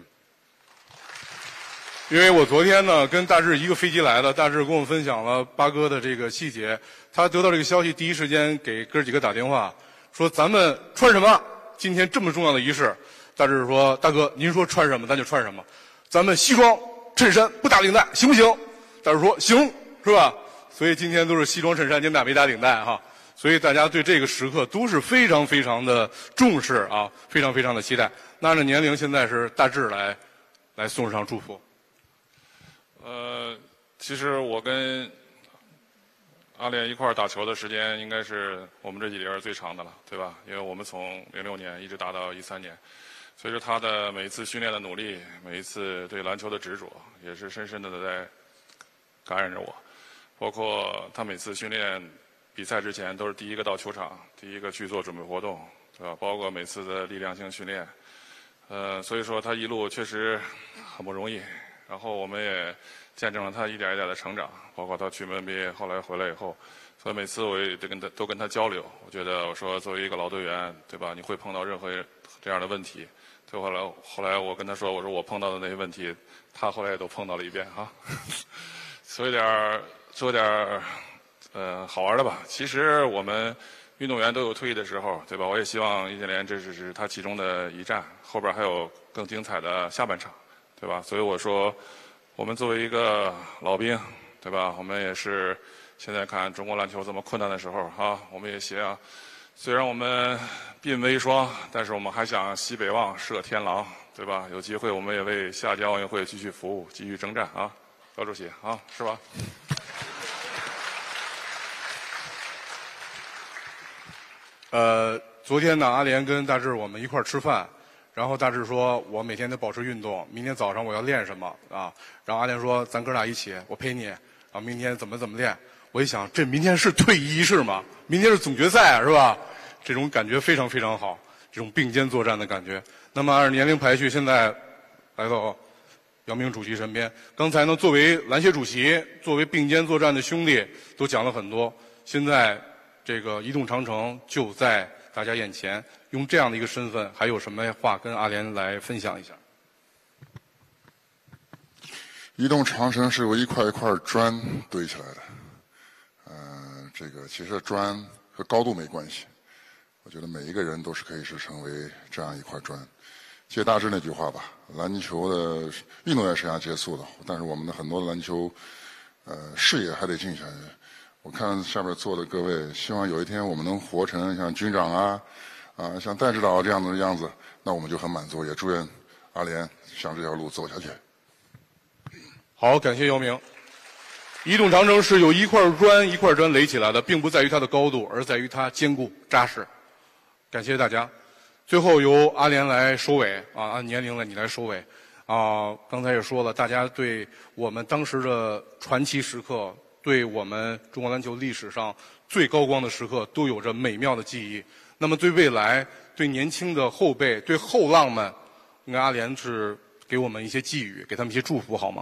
因为我昨天呢跟大志一个飞机来的，大志跟我分享了八哥的这个细节。他得到这个消息，第一时间给哥几个打电话，说咱们穿什么？今天这么重要的仪式。大志说：“大哥，您说穿什么，咱就穿什么。咱们西装衬衫不打领带，行不行？”大志说：“行，是吧？”所以今天都是西装衬衫，你们俩没打领带哈。所以大家对这个时刻都是非常非常的重视啊，非常非常的期待。那按照年龄，现在是大志来送上祝福。 其实我跟阿联一块儿打球的时间，应该是我们这几年最长的了，对吧？因为我们从06年一直打到13年，随着他的每一次训练的努力，每一次对篮球的执着，也是深深的在感染着我。包括他每次训练比赛之前，都是第一个到球场，第一个去做准备活动，对吧？包括每次的力量性训练，所以说他一路确实很不容易。然后我们也见证了他一点一点的成长，包括他去 NBA 后来回来以后，所以每次我也都跟他交流。我觉得我说作为一个老队员，对吧？你会碰到任何这样的问题。最后来我跟他说，我说我碰到的那些问题，他后来也都碰到了一遍哈。说点好玩的吧。其实我们运动员都有退役的时候，对吧？我也希望易建联这只是他其中的一站，后边还有更精彩的下半场。对吧？所以我说，我们作为一个老兵，对吧？我们也是现在看中国篮球这么困难的时候啊，我们也想，虽然我们鬓微霜，但是我们还想西北望，射天狼，对吧？有机会我们也为下届奥运会继续服务，继续征战啊，高主席啊，是吧？ 昨天呢，阿联跟大志我们一块儿吃饭。然后大志说：“我每天得保持运动，明天早上我要练什么啊？”然后阿联说：“咱哥俩一起，我陪你。然后明天怎么练？”我一想，这明天是退役仪式吗？明天是总决赛是吧？这种感觉非常非常好，这种并肩作战的感觉。那么按照年龄排序，现在来到姚明主席身边。刚才呢，作为篮协主席，作为并肩作战的兄弟，都讲了很多。现在这个移动长城就在大家眼前。用这样的一个身份，还有什么话跟阿联来分享一下？ 移动长城是由一块一块砖堆起来的，这个其实砖和高度没关系，我觉得每一个人都是可以是成为这样一块砖。借大志那句话吧，篮球的运动员生涯结束了，但是我们的很多的篮球事业还得进下去。我看下面坐的各位，希望有一天我们能活成像军长啊。像戴指导这样的样子，那我们就很满足。也祝愿阿联向这条路走下去。 好，感谢姚明。移动长城是由一块砖一块砖垒起来的，并不在于它的高度，而在于它坚固扎实。感谢大家。最后由阿联来收尾啊，按年龄了你来收尾啊。刚才也说了，大家对我们当时的传奇时刻，对我们中国篮球历史上最高光的时刻，都有着美妙的记忆。那么对未来，对年轻的后辈，对后浪们，应该阿联是给我们一些寄语，给他们一些祝福，好吗？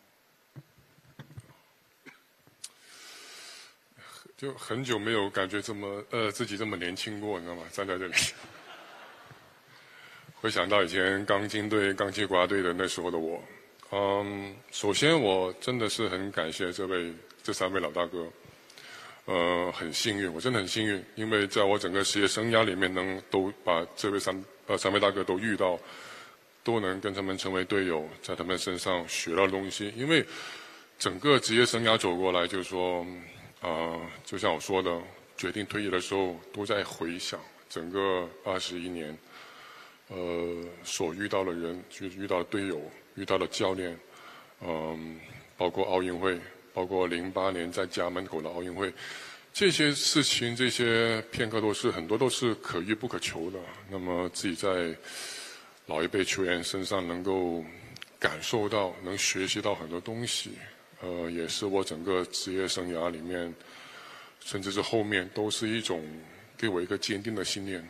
就很久没有感觉自己这么年轻过，你知道吗？站在这里，会想到以前刚进队、刚进国家队的那时候的我， 首先我真的是很感谢这3位老大哥，很幸运，我真的很幸运，因为在我整个职业生涯里面都把这位三位大哥都遇到，都能跟他们成为队友，在他们身上学到东西。因为整个职业生涯走过来，就是说，就像我说的，决定退役的时候都在回想整个21年，所遇到的人，遇到的队友，遇到的教练，包括奥运会，包括08年在家门口的奥运会，这些事情，这些片刻很多都是可遇不可求的。那么自己在老一辈球员身上能够感受到，能学习到很多东西，也是我整个职业生涯里面，甚至是后面都是一种给我一个坚定的信念。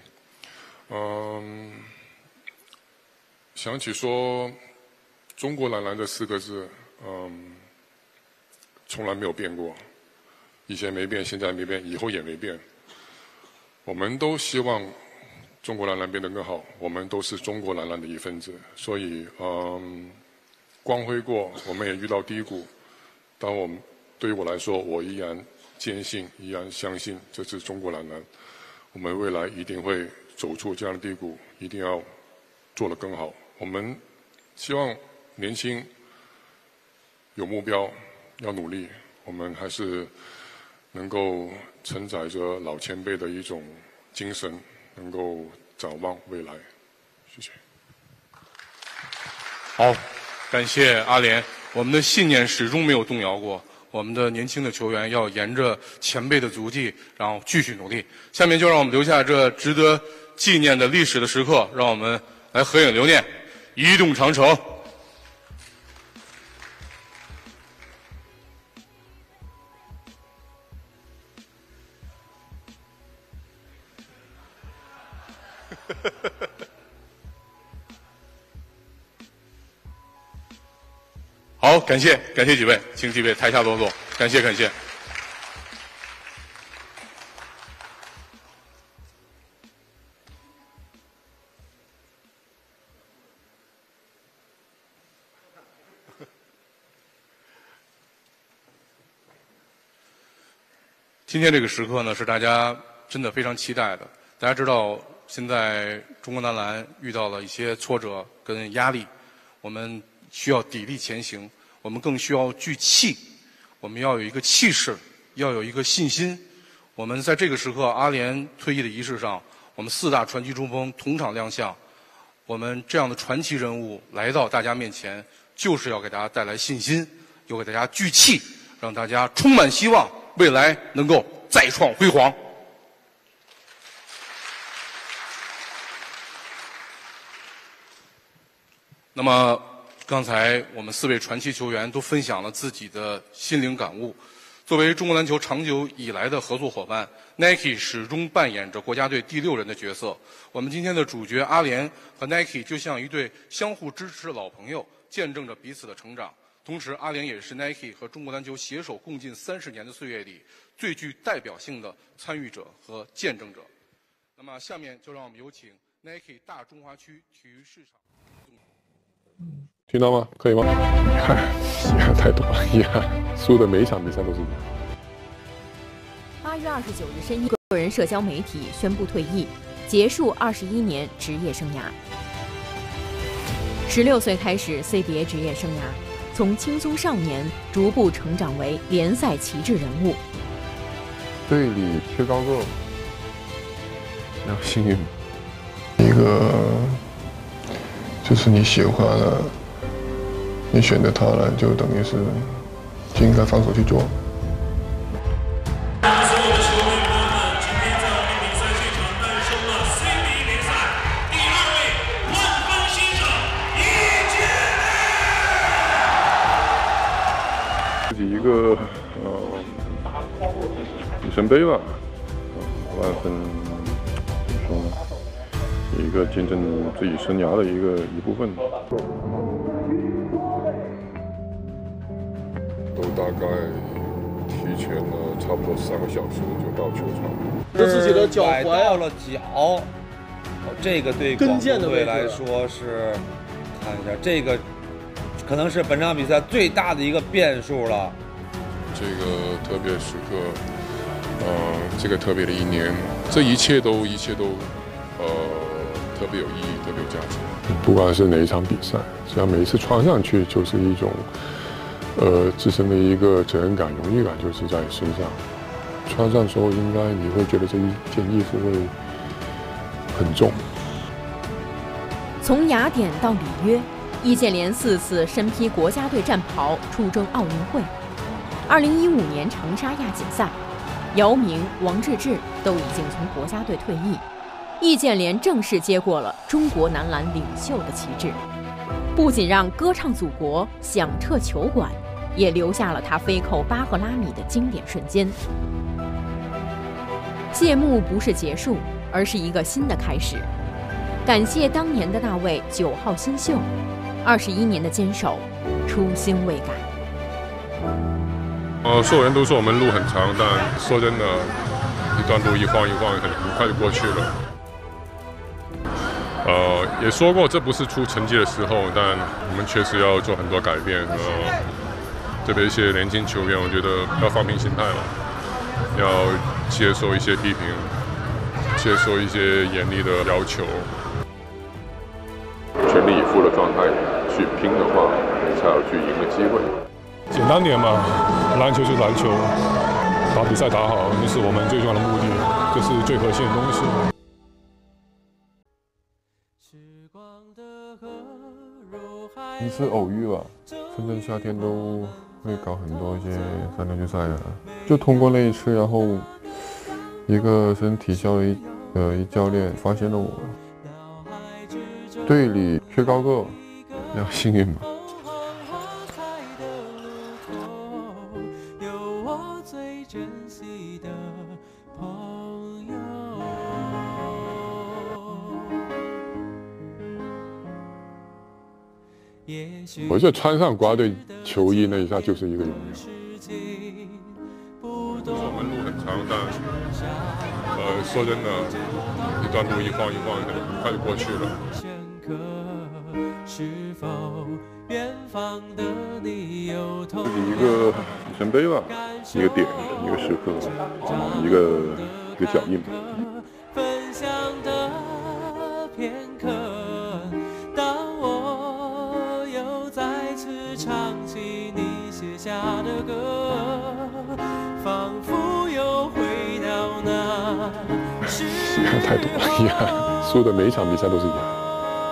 想起说中国男篮这4个字，从来没有变过，以前没变，现在没变，以后也没变。我们都希望中国男篮变得更好，我们都是中国男篮的一份子。所以，光辉过，我们也遇到低谷，但对于我来说，我依然坚信，依然相信这是中国男篮。我们未来一定会走出这样的低谷，一定要做得更好。我们希望年轻有目标，要努力。我们还是能够承载着老前辈的一种精神，能够展望未来。谢谢。 好，感谢阿联，我们的信念始终没有动摇过。我们的年轻的球员要沿着前辈的足迹，然后继续努力。下面就让我们留下这值得纪念的历史的时刻，让我们来合影留念，移动长城。好，感谢几位，请几位台下落座，感谢。今天这个时刻呢，是大家真的非常期待的。大家知道，现在中国男篮遇到了一些挫折跟压力，我们需要砥砺前行，我们更需要聚气，我们要有一个气势，要有一个信心。我们在这个时刻，阿联退役的仪式上，我们4大传奇中锋同场亮相，我们这样的传奇人物来到大家面前，就是要给大家带来信心，又给大家聚气，让大家充满希望，未来能够再创辉煌。那么刚才我们4位传奇球员都分享了自己的心灵感悟。作为中国篮球长久以来的合作伙伴 ，Nike 始终扮演着国家队第6人的角色。我们今天的主角阿联和 Nike 就像一对相互支持的老朋友，见证着彼此的成长。同时，阿联也是 Nike 和中国篮球携手共进30年的岁月里最具代表性的参与者和见证者。那么，下面就让我们有请 Nike 大中华区体育市场。 听到吗？可以吗？遗憾太多了，遗憾，输的每一场比赛都是遗 8 憾。 月29日深夜，个人社交媒体宣布退役，结束21年职业生涯。16岁开始 CBA 职业生涯，从轻松少年逐步成长为联赛旗帜人物。 队里缺高个，比较幸运。 一个就是你喜欢了，你选择它了，就等于是就应该放手去做。 所有的球迷朋友们，今天在我们比赛现场诞生了 CBA 联赛第2位万分新手易建联。 自己一个里程碑吧，万分怎么说呢？一个见证自己生涯的一部分。都大概提前了差不多3个小时就到球场。 自己的脚踝到了脚，这个对广州队来说是，看一下这个可能是本场比赛最大的一个变数了。 这个特别时刻，这个特别的一年，这一切都特别有意义，特别有价值。 不管是哪一场比赛，只要每一次穿上去，就是一种自身的一个责任感、荣誉感，就是在身上。穿上之后，应该你会觉得这一件衣服会很重。 从雅典到里约，易建联4次身披国家队战袍出征奥运会。2015年长沙亚锦赛，姚明、王治郅都已经从国家队退役，易建联正式接过了中国男篮领袖的旗帜，不仅让歌唱祖国、响彻球馆，也留下了他飞扣巴赫拉米的经典瞬间。谢幕不是结束，而是一个新的开始。感谢当年的那位9号新秀，21年的坚守，初心未改。 所有人都说我们路很长，但说真的，一段路一晃一晃，很快就过去了。也说过这不是出成绩的时候，但我们确实要做很多改变。特别一些年轻球员，我觉得要放平心态了，要接受一些批评，接受一些严厉的要求。全力以赴的状态去拼的话，你才有去赢的机会。 简单点嘛，篮球就是篮球，把比赛打好，这是我们最重要的目的，这是最核心的东西。一次偶遇吧，深圳夏天都会搞很多一些3连决赛的，就通过那一次，然后一个身体校的一教练发现了我，队里缺高个，比较幸运吧。我觉得穿上国家队球衣那一下就是一个荣耀。 我们路很长，但说真的，一段路一晃一晃，很快就过去了。 就是一个里程碑吧，一个点，一个时刻，一个脚印。分享的片刻，当我又再次唱起你写下的歌，仿佛又回到那时。遗憾太多了，遗憾，输的每一场比赛都是遗憾。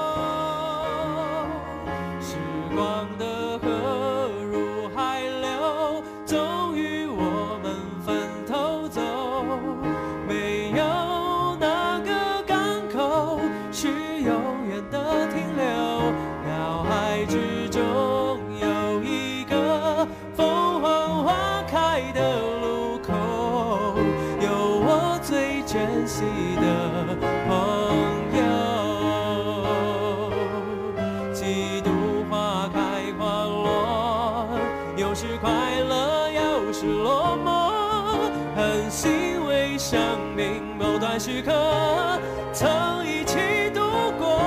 时刻曾一起度过。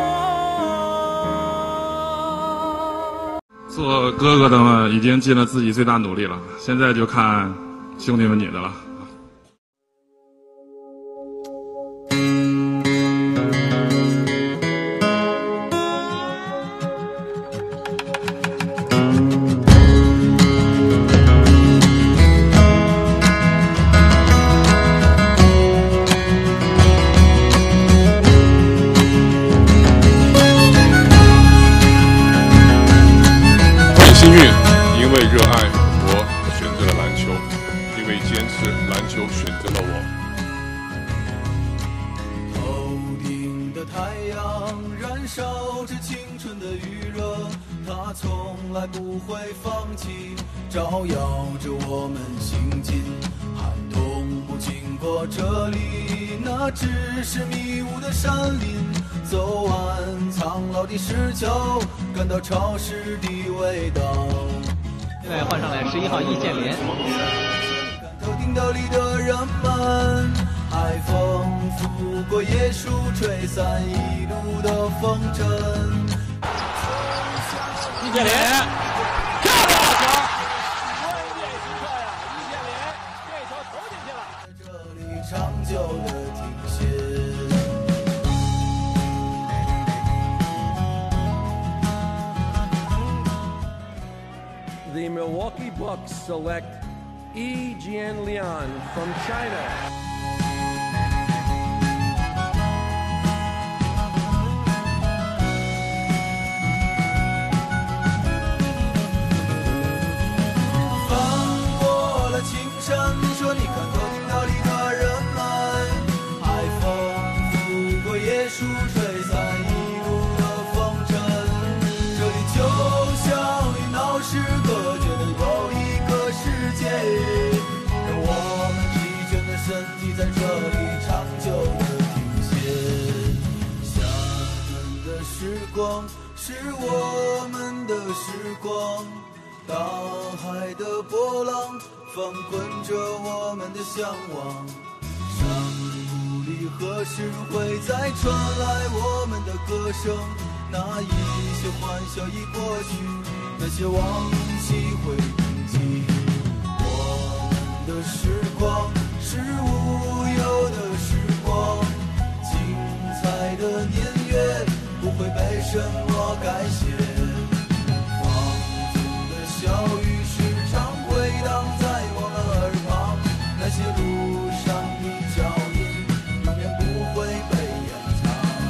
做哥哥的们已经尽了自己最大努力了，现在就看兄弟们你的了。 照耀着我们行进，寒冬不经过这里，那只是迷雾的山林。走完苍老的石桥，感到潮湿的味道。 现在换上来11号易建联。 头顶斗笠的人们，海风拂过椰树，吹散一路的风尘。 易建联，漂亮球！关键时刻呀，易建联这球投进去了。 这里长久的停歇。 The Milwaukee Bucks select Yi Jianlian from China. 翻过了青山，说你看头顶岛里的人们，海风拂过椰树，吹散一路的风尘。这里就像与闹市隔绝的又一个世界，让我们疲倦的身体在这里长久的停歇。厦门的时光是我们的时光，大海的波浪翻滚着我们的向往，山谷里何时会再传来我们的歌声？那一些欢笑已过去，那些往昔会铭记。我们的时光是无忧的时光，精彩的年月不会被什么改写。小雨时常回荡在我们耳旁，那些路上的脚印永远不会被掩藏。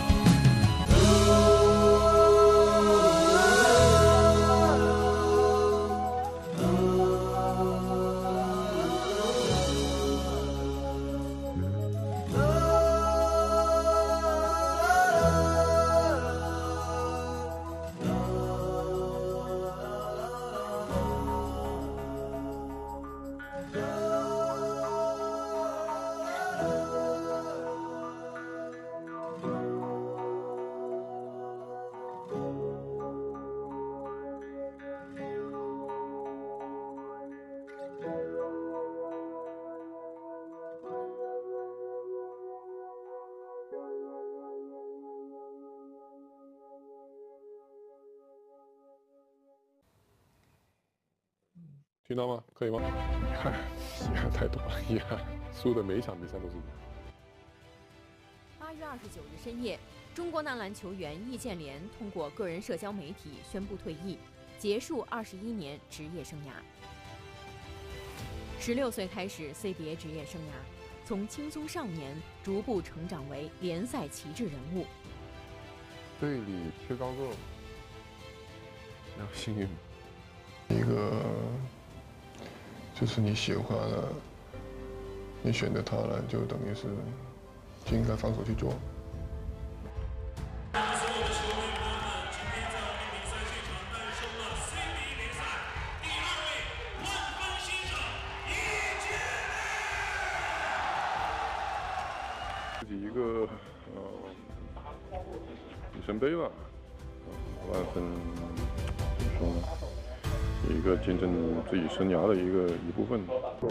听到吗？可以吗？遗憾太多了，遗憾，输的每一场比赛都是遗憾。 8月29日深夜，中国男篮球员易建联通过个人社交媒体宣布退役，结束21年职业生涯。16岁开始 CBA 职业生涯，从轻松少年逐步成长为联赛旗帜人物。 队里最高个，比较幸运。一个就是你喜欢了，你选择他了，就等于是就应该放手去做。 所有的球迷朋友们，今天在我们比赛现场诞生了 CBA 联赛第2位万分新生易建联。 自己一个里程碑吧，万分怎么说呢？一个见证自己生涯的一部分。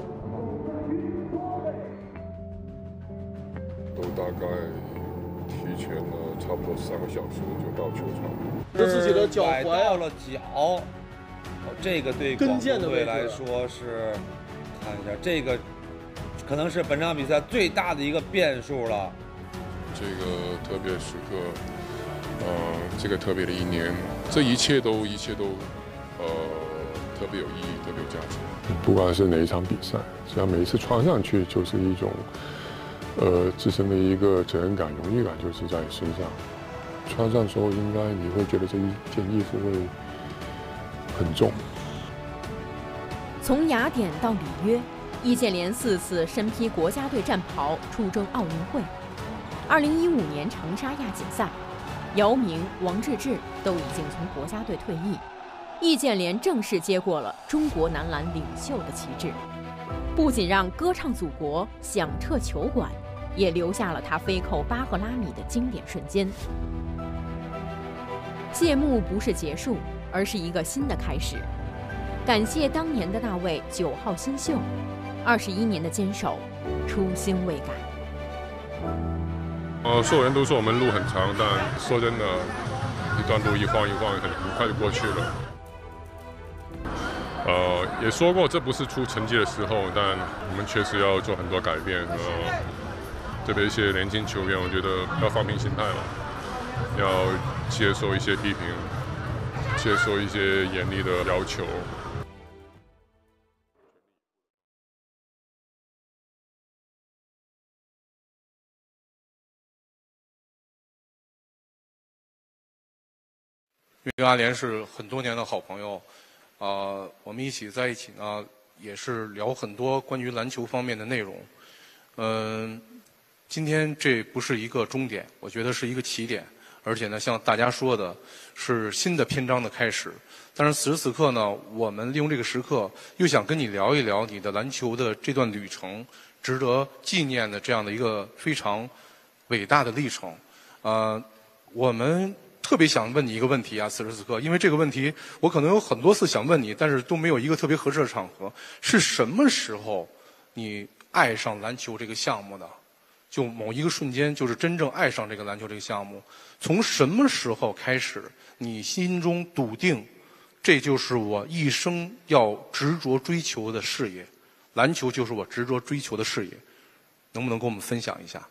都大概提前了差不多3个小时就到球场。 自己的脚踝到了脚，这个对广州队来说是，看一下这个，可能是本场比赛最大的一个变数了。 这个特别时刻，这个特别的一年，这一切都特别有意义，特别有价值。不管是哪一场比赛，只要每一次穿上去，就是一种，自身的一个责任感、荣誉感，就是在身上。穿上之后，应该你会觉得这一件衣服会很重。 从雅典到里约，易建联4次身披国家队战袍出征奥运会。2015年长沙亚锦赛，姚明、王治郅都已经从国家队退役。易建联正式接过了中国男篮领袖的旗帜，不仅让歌唱祖国、响彻球馆，也留下了他飞扣巴赫拉米的经典瞬间。谢幕不是结束，而是一个新的开始。感谢当年的那位9号新秀，21年的坚守，初心未改。 所有人都说我们路很长，但说真的，一段路一晃一晃，很快就过去了。 也说过这不是出成绩的时候，但我们确实要做很多改变。特别一些年轻球员，我觉得要放平心态了，要接受一些批评，接受一些严厉的要求。 因为阿联是很多年的好朋友，我们一起在一起呢，也是聊很多关于篮球方面的内容。今天这不是一个终点，我觉得是一个起点，而且呢，像大家说的，是新的篇章的开始。但是此时此刻呢，我们利用这个时刻，又想跟你聊一聊你的篮球的这段旅程，值得纪念的这样的一个非常伟大的历程。我们特别想问你一个问题啊，此时此刻，因为这个问题我可能有很多次想问你，但是都没有一个特别合适的场合。是什么时候你爱上篮球这个项目的？就某一个瞬间，就是真正爱上这个篮球这个项目。从什么时候开始，你心中笃定，这就是我一生要执着追求的事业，篮球就是我执着追求的事业？能不能跟我们分享一下？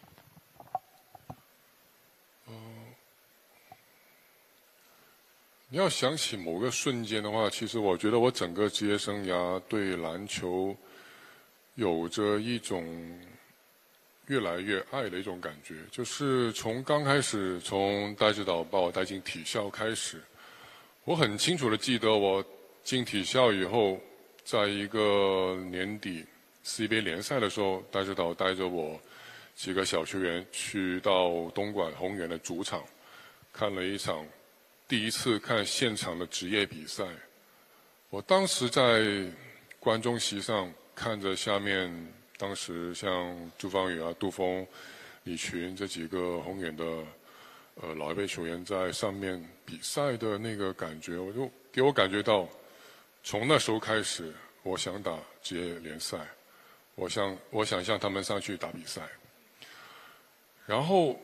你要想起某个瞬间的话，其实我觉得我整个职业生涯对篮球有着一种越来越爱的一种感觉。就是从刚开始从戴指导把我带进体校开始，我很清楚的记得我进体校以后，在一个年底 CBA 联赛的时候，戴指导带着我几个小球员去到东莞宏远的主场，看了一场第一次看现场的职业比赛。我当时在观众席上看着下面，当时像朱芳雨啊、杜峰、李群这几个宏远的老一辈球员在上面比赛的那个感觉，给我感觉到，从那时候开始，我想打职业联赛，我想向他们上去打比赛。然后，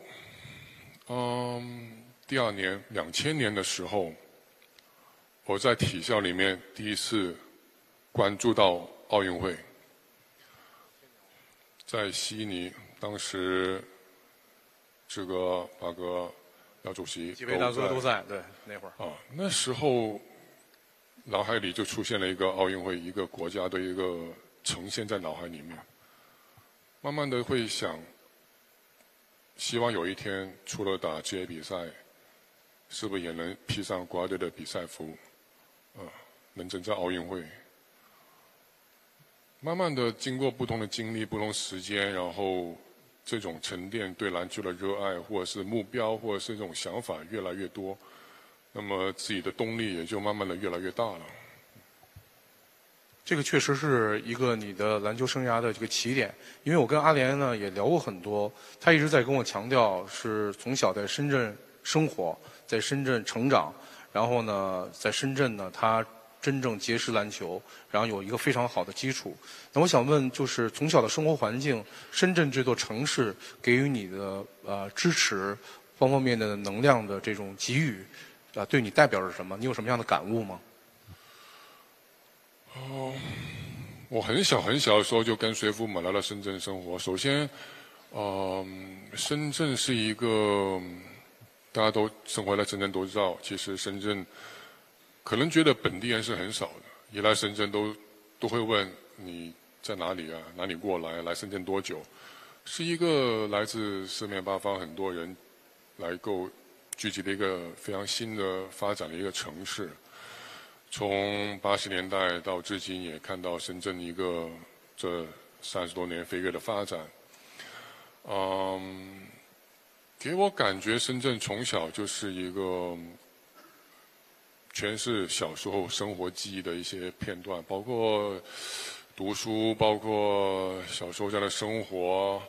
第二年2000年的时候，我在体校里面第一次关注到奥运会，在悉尼，当时志哥、八哥、姚主席几位大哥都在，对，那会儿那时候脑海里就出现了一个奥运会，一个国家的一个呈现在脑海里面，慢慢的会想，希望有一天除了打职业比赛，是不是也能披上国家队的比赛服，能征战奥运会。慢慢的经过不同的经历、不同时间，然后这种沉淀对篮球的热爱，或者是目标，或者是这种想法越来越多，那么自己的动力也就慢慢的越来越大了。 这个确实是一个你的篮球生涯的这个起点，因为我跟阿联呢也聊过很多，他一直在跟我强调是从小在深圳生活，在深圳成长，然后呢在深圳呢他真正结识篮球，然后有一个非常好的基础。那我想问，就是从小的生活环境，深圳这座城市给予你的支持，方方面面的能量的这种给予，对你代表着什么？你有什么样的感悟吗？ 我很小的时候就跟随父母来到深圳生活。首先，深圳是一个大家都生活在深圳都知道，其实深圳可能觉得本地人是很少的，一来深圳都会问你在哪里啊，哪里过来，来深圳多久？是一个来自四面八方很多人来够聚集的一个非常新的发展的一个城市。从80年代到至今，也看到深圳一个这30多年飞跃的发展。给我感觉深圳从小就是一个全是小时候生活记忆的一些片段，包括读书，包括小时候这样的生活，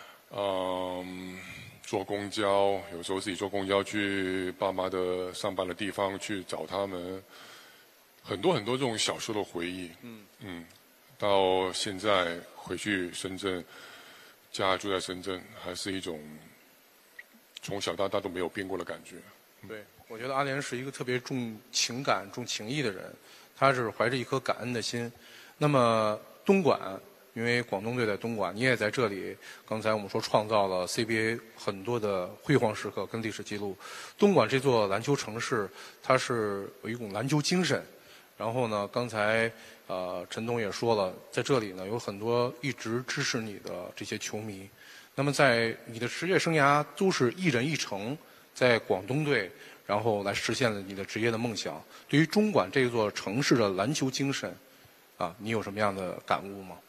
坐公交，有时候自己坐公交去爸妈的上班的地方去找他们。很多这种小时候的回忆，到现在回去深圳，家住在深圳，还是一种从小到大都没有变过的感觉。 对，我觉得阿联是一个特别重情感、重情义的人。 他是怀着一颗感恩的心。那么东莞，因为广东队在东莞，你也在这里。刚才我们说创造了 CBA 很多的辉煌时刻跟历史记录。东莞这座篮球城市，它是有一种篮球精神。然后呢，刚才陈董也说了，在这里呢有很多一直支持你的这些球迷。那么在你的职业生涯都是一人一城，在广东队，然后来实现了你的职业的梦想。对于中莞这座城市的篮球精神，你有什么样的感悟吗？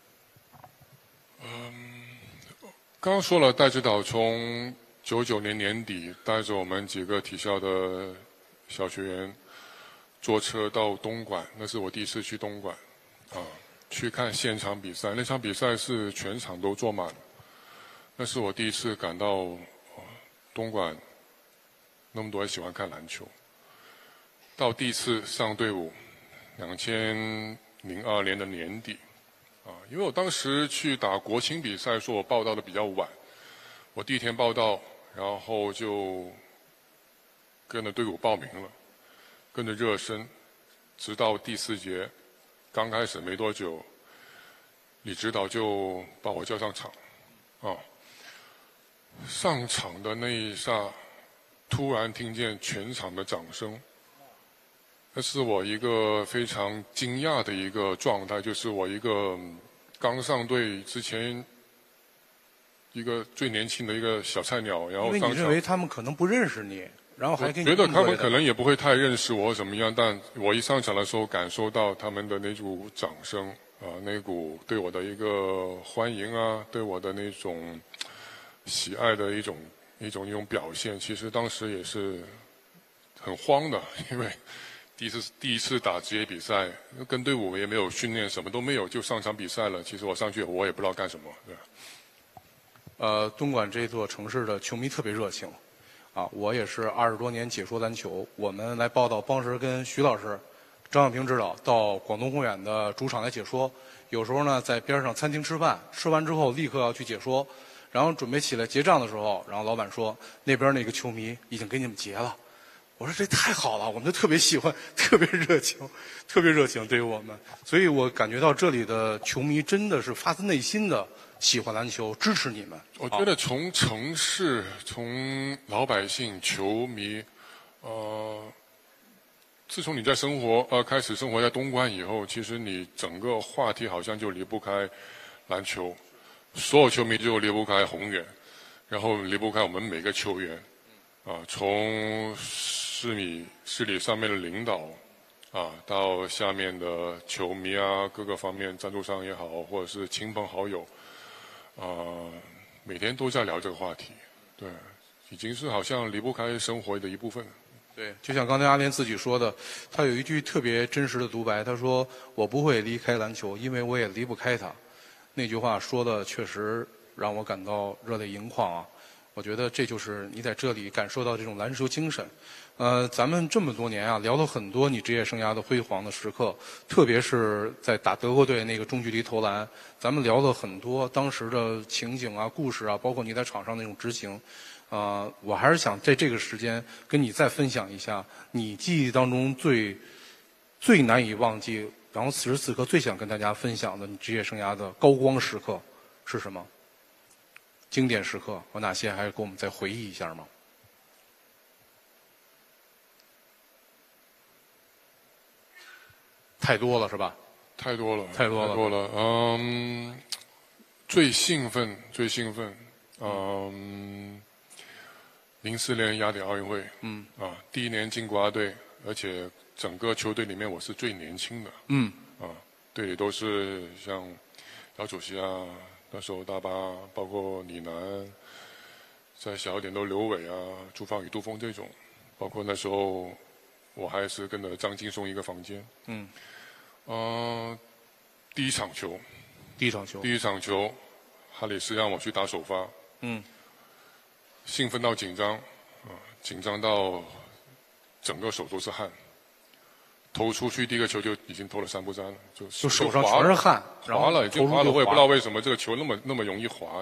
刚刚说了，戴指导从99年年底带着我们几个体校的小学员坐车到东莞，那是我第一次去东莞，去看现场比赛。那场比赛是全场都坐满了，那是我第一次感到东莞那么多人喜欢看篮球。到第一次上队伍，2002年的年底，因为我当时去打国青比赛，说我报到的比较晚，我第一天报到，然后就跟着队伍报名了，跟着热身，直到第4节刚开始没多久，李指导就把我叫上场，上场的那一刹，突然听见全场的掌声。那是我一个非常惊讶的一个状态，就是我一个刚上队之前一个最年轻的一个小菜鸟，然后因为你认为他们可能不认识你，然后还给你觉得他们可能也不会太认识我怎么样，但我一上场的时候感受到他们的那股掌声那股对我的一个欢迎对我的那种喜爱的一种表现，其实当时也是很慌的，因为第一次打职业比赛，跟队伍也没有训练，什么都没有，就上场比赛了。其实我上去我也不知道干什么。对。 东莞这座城市的球迷特别热情，我也是20多年解说篮球，我们来报道，当时跟徐老师、张小平指导到广东宏远的主场来解说，有时候呢在边上餐厅吃饭，吃完之后立刻要去解说，然后准备起来结账的时候，然后老板说那边那个球迷已经给你们结了。我说这太好了，我们就特别喜欢，特别热情对于我们，所以我感觉到这里的球迷真的是发自内心的喜欢篮球，支持你们。 我觉得从城市、从老百姓、球迷，自从你在开始生活在东莞以后，其实你整个话题好像就离不开篮球，所有球迷就离不开宏远，然后离不开我们每个球员，从市里上面的领导，到下面的球迷各个方面赞助商也好，或者是亲朋好友，每天都在聊这个话题，对，已经是好像离不开生活的一部分。 对，就像刚才阿联自己说的，他有一句特别真实的独白，他说：“我不会离开篮球，因为我也离不开它。”那句话说的确实让我感到热泪盈眶我觉得这就是你在这里感受到这种篮球精神。咱们这么多年聊了很多你职业生涯的辉煌的时刻，特别是在打德国队那个中距离投篮，咱们聊了很多当时的情景故事包括你在场上那种执行。我还是想在这个时间跟你再分享一下你记忆当中最难以忘记，然后此时此刻最想跟大家分享的你职业生涯的高光时刻是什么？经典时刻有哪些？还是给我们再回忆一下吗？太多了是吧？ 太多了。最兴奋，04年雅典奥运会，第一年进国家队，而且整个球队里面我是最年轻的，队里都是像姚主席那时候大巴，包括李楠，再小一点都刘伟朱芳雨、杜峰这种，包括那时候我还是跟着张劲松一个房间。第一场球，哈里斯让我去打首发。兴奋到紧张，紧张到整个手都是汗。投出去第一个球就已经投了3不3了，就手上全是汗， 滑了，已经滑了。我也不知道为什么这个球那么容易滑，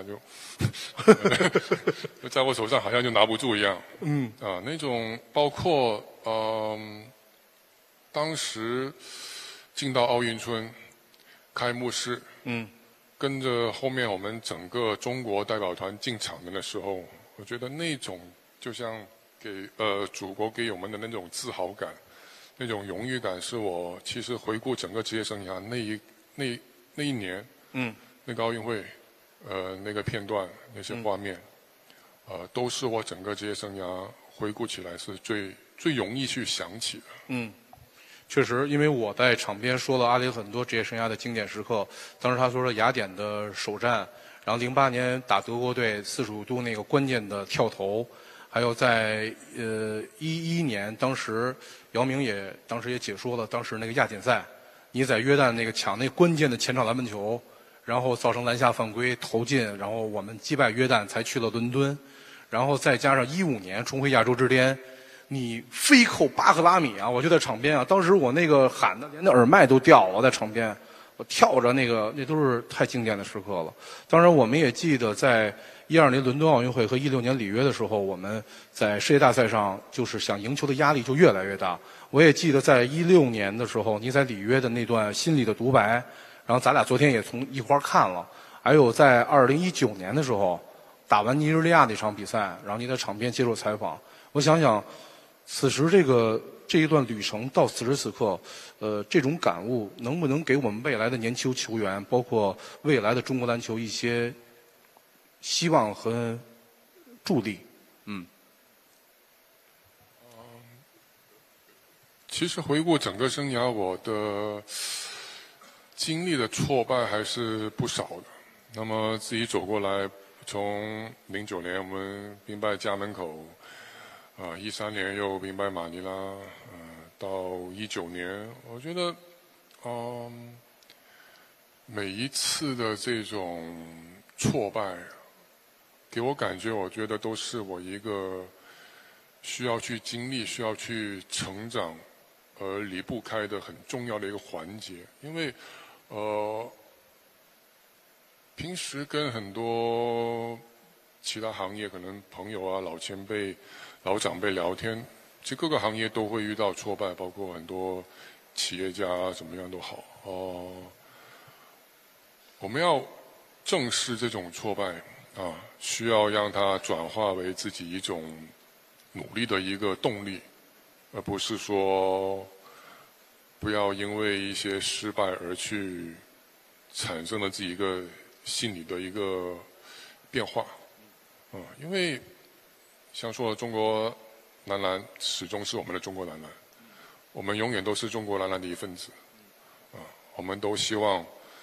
就在我手上好像就拿不住一样。那种包括当时进到奥运村开幕式，跟着后面我们整个中国代表团进场的时候，我觉得那种就像给祖国给我们的那种自豪感，那种荣誉感，是我其实回顾整个职业生涯那一年，那个奥运会，那个片段那些画面，都是我整个职业生涯回顾起来是最容易去想起的。 确实，因为我在场边说了阿里很多职业生涯的经典时刻。当时他说了雅典的首战，然后08年打德国队45度那个关键的跳投，还有在11年，当时姚明当时也解说了当时那个亚锦赛，你在约旦那个抢那关键的前场篮板球，然后造成篮下犯规投进，然后我们击败约旦才去了伦敦，然后再加上15年重回亚洲之巅。你飞扣8个拉米啊！我就在场边啊，当时我那个喊的连那耳麦都掉了，我在场边，我跳着那都是太经典的时刻了。当然，我们也记得在12年伦敦奥运会和16年里约的时候，我们在世界大赛上就是想赢球的压力就越来越大。我也记得在16年的时候，你在里约的那段心里的独白，然后咱俩昨天也从一块儿看了。还有在2019年的时候，打完尼日利亚那场比赛，然后你在场边接受采访，我想想。此时这一段旅程到此时此刻，这种感悟能不能给我们未来的年轻球员，包括未来的中国篮球一些希望和助力？ 其实回顾整个生涯，我的经历的挫败还是不少的。那么自己走过来，从09年我们兵败家门口。13年又兵败马尼拉，到19年，我觉得，每一次的这种挫败，给我感觉，我觉得都是我一个需要去经历、需要去成长，而离不开的很重要的一个环节。因为，平时跟很多其他行业可能朋友啊、老前辈。老长辈聊天，其实各个行业都会遇到挫败，包括很多企业家怎么样都好。我们要正视这种挫败啊，需要让它转化为自己一种努力的一个动力，而不是说不要因为一些失败而去产生了自己一个心理的一个变化。因为。像说中国男篮始终是我们的中国男篮，我们永远都是中国男篮的一份子，我们都希望，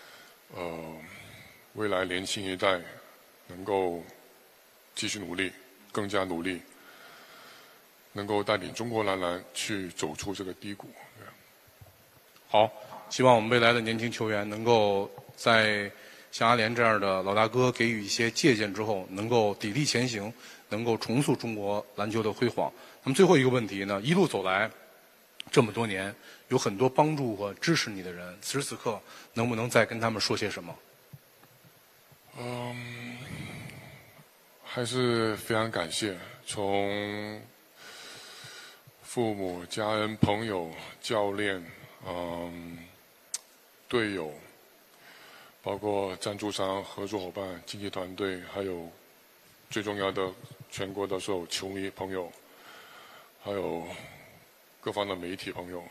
未来年轻一代能够继续努力，更加努力，能够带领中国男篮去走出这个低谷。 好，希望我们未来的年轻球员能够在像阿联这样的老大哥给予一些借鉴之后，能够砥砺前行。能够重塑中国篮球的辉煌。那么最后一个问题呢？一路走来这么多年，有很多帮助和支持你的人，此时此刻能不能再跟他们说些什么？ 还是非常感谢，从父母、家人、朋友、教练，队友，包括赞助商、合作伙伴、经纪团队，还有最重要的。全国的所有球迷朋友，还有各方的媒体朋友，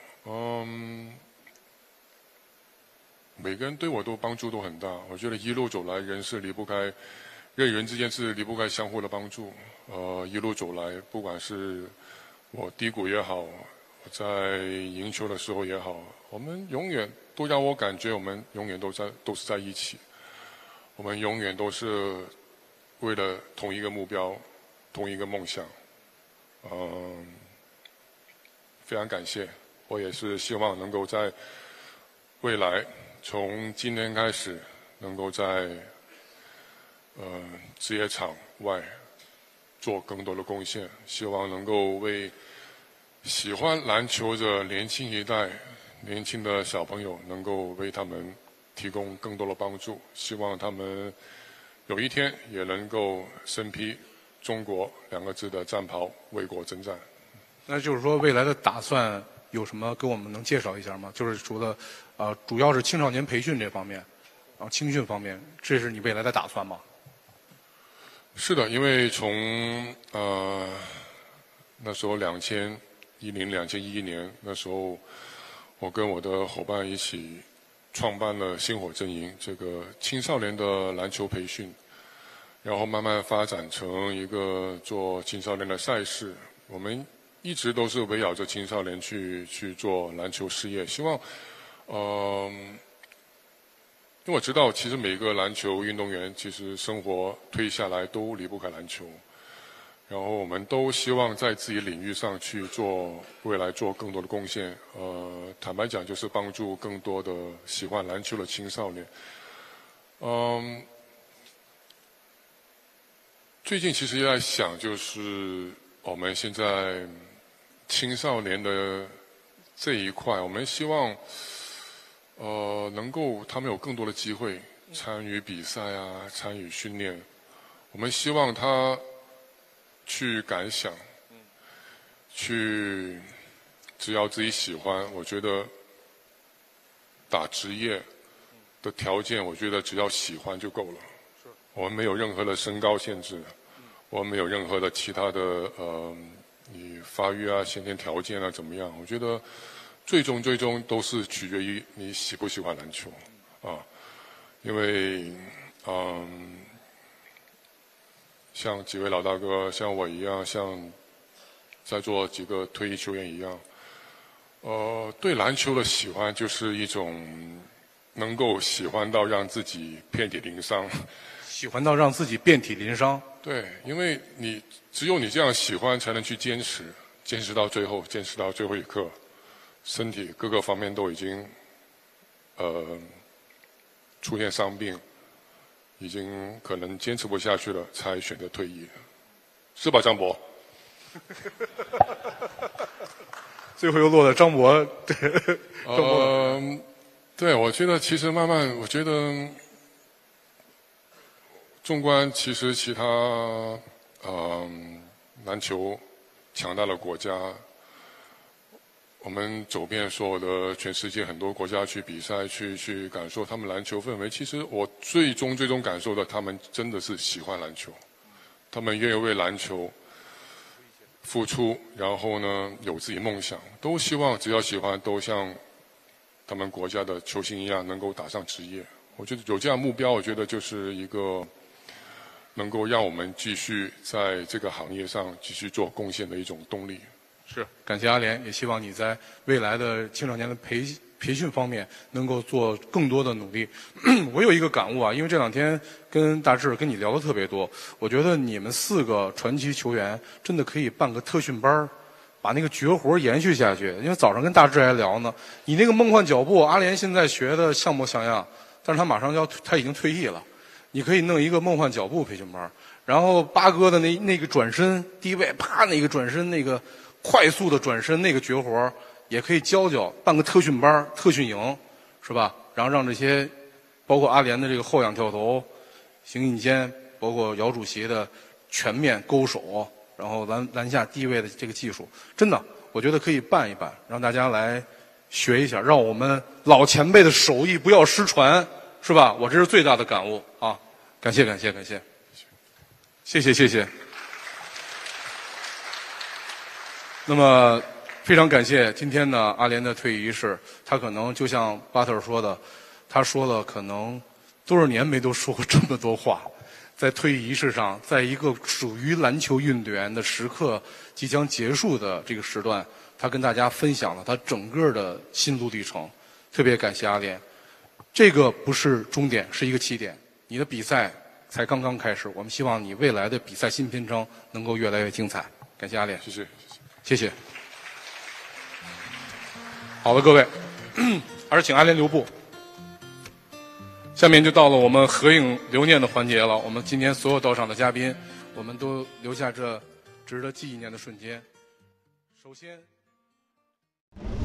每个人对我都帮助都很大。我觉得一路走来，人与人之间是离不开相互的帮助。一路走来，不管是我低谷也好，我在赢球的时候也好，我们永远都让我感觉我们永远都是在一起，我们永远都是为了同一个目标。同一个梦想，非常感谢。我也是希望能够在未来，从今天开始，能够在职业场外做更多的贡献。希望能够为喜欢篮球的年轻一代、年轻的小朋友，能够为他们提供更多的帮助。希望他们有一天也能够身披中国2个字的战袍，为国征战。 那就是说，未来的打算有什么给我们能介绍一下吗？就是除了主要是青少年培训这方面，然后青训方面，这是你未来的打算吗？ 是的，因为从那时候2010、2011年那时候，我跟我的伙伴一起创办了星火阵营这个青少年的篮球培训，然后慢慢发展成一个做青少年的赛事。我们一直都是围绕着青少年去做篮球事业，希望因为我知道，其实每个篮球运动员其实生活退役下来都离不开篮球，然后我们都希望在自己领域上去做，未来做更多的贡献。坦白讲，就是帮助更多的喜欢篮球的青少年。最近其实也在想，就是我们现在青少年的这一块，我们希望。能够他们有更多的机会参与比赛啊，参与训练。我们希望他去敢想，去只要自己喜欢。我觉得打职业的条件，我觉得只要喜欢就够了。我们没有任何的身高限制，我们没有任何的其他的你发育啊、先天条件啊怎么样？我觉得。最终都是取决于你喜不喜欢篮球啊，因为像几位老大哥，像我一样，像在座几个退役球员一样，对篮球的喜欢就是一种能够喜欢到让自己遍体鳞伤， 喜欢到让自己遍体鳞伤。对， 因为只有你这样喜欢，才能去坚持到最后，坚持到最后一刻。身体各个方面都已经出现伤病，已经可能坚持不下去了，才选择退役，是吧，张博？ 最后又落到张博，对， 对，我觉得其实慢慢，我觉得纵观其实其他篮球强大的国家。我们走遍所有的全世界很多国家去比赛，去感受他们篮球氛围。其实我最终感受到，他们真的是喜欢篮球，他们愿意为篮球付出，然后呢有自己梦想，都希望只要喜欢，都像他们国家的球星一样，能够打上职业。我觉得有这样目标，我觉得就是一个能够让我们继续在这个行业上继续做贡献的一种动力。 是，感谢阿联，也希望你在未来的青少年的培训方面能够做更多的努力。我有一个感悟啊，因为这两天跟大志跟你聊的特别多，我觉得你们4个传奇球员真的可以办个特训班，把那个绝活延续下去。因为早上跟大志还聊呢，你那个梦幻脚步，阿联现在学的像模像样，但是他马上他已经退役了，你可以弄一个梦幻脚步培训班，然后八哥的那个转身低位，啪那个转身那个。快速的转身那个绝活也可以教，办个特训班、特训营，是吧？然后让这些，包括阿联的这个后仰跳投、形意肩，包括姚主席的全面勾手，然后篮下低位的这个技术，真的，我觉得可以办一办，让大家来学一下，让我们老前辈的手艺不要失传，是吧？我这是最大的感悟啊！感谢，谢谢。那么非常感谢今天呢阿联的退役仪式，他可能就像巴特尔说的，他说了可能多少年没都说过这么多话，在退役仪式上，在一个属于篮球运动员的时刻即将结束的这个时段，他跟大家分享了他整个的心路历程，特别感谢阿联。这个不是终点，是一个起点，你的比赛才刚刚开始，我们希望你未来的比赛新篇章能够越来越精彩。感谢阿联，谢谢。好的，各位，还是请阿联留步。下面就到了我们合影留念的环节了。我们今天所有到场的嘉宾，我们都留下这值得纪念的瞬间。首先。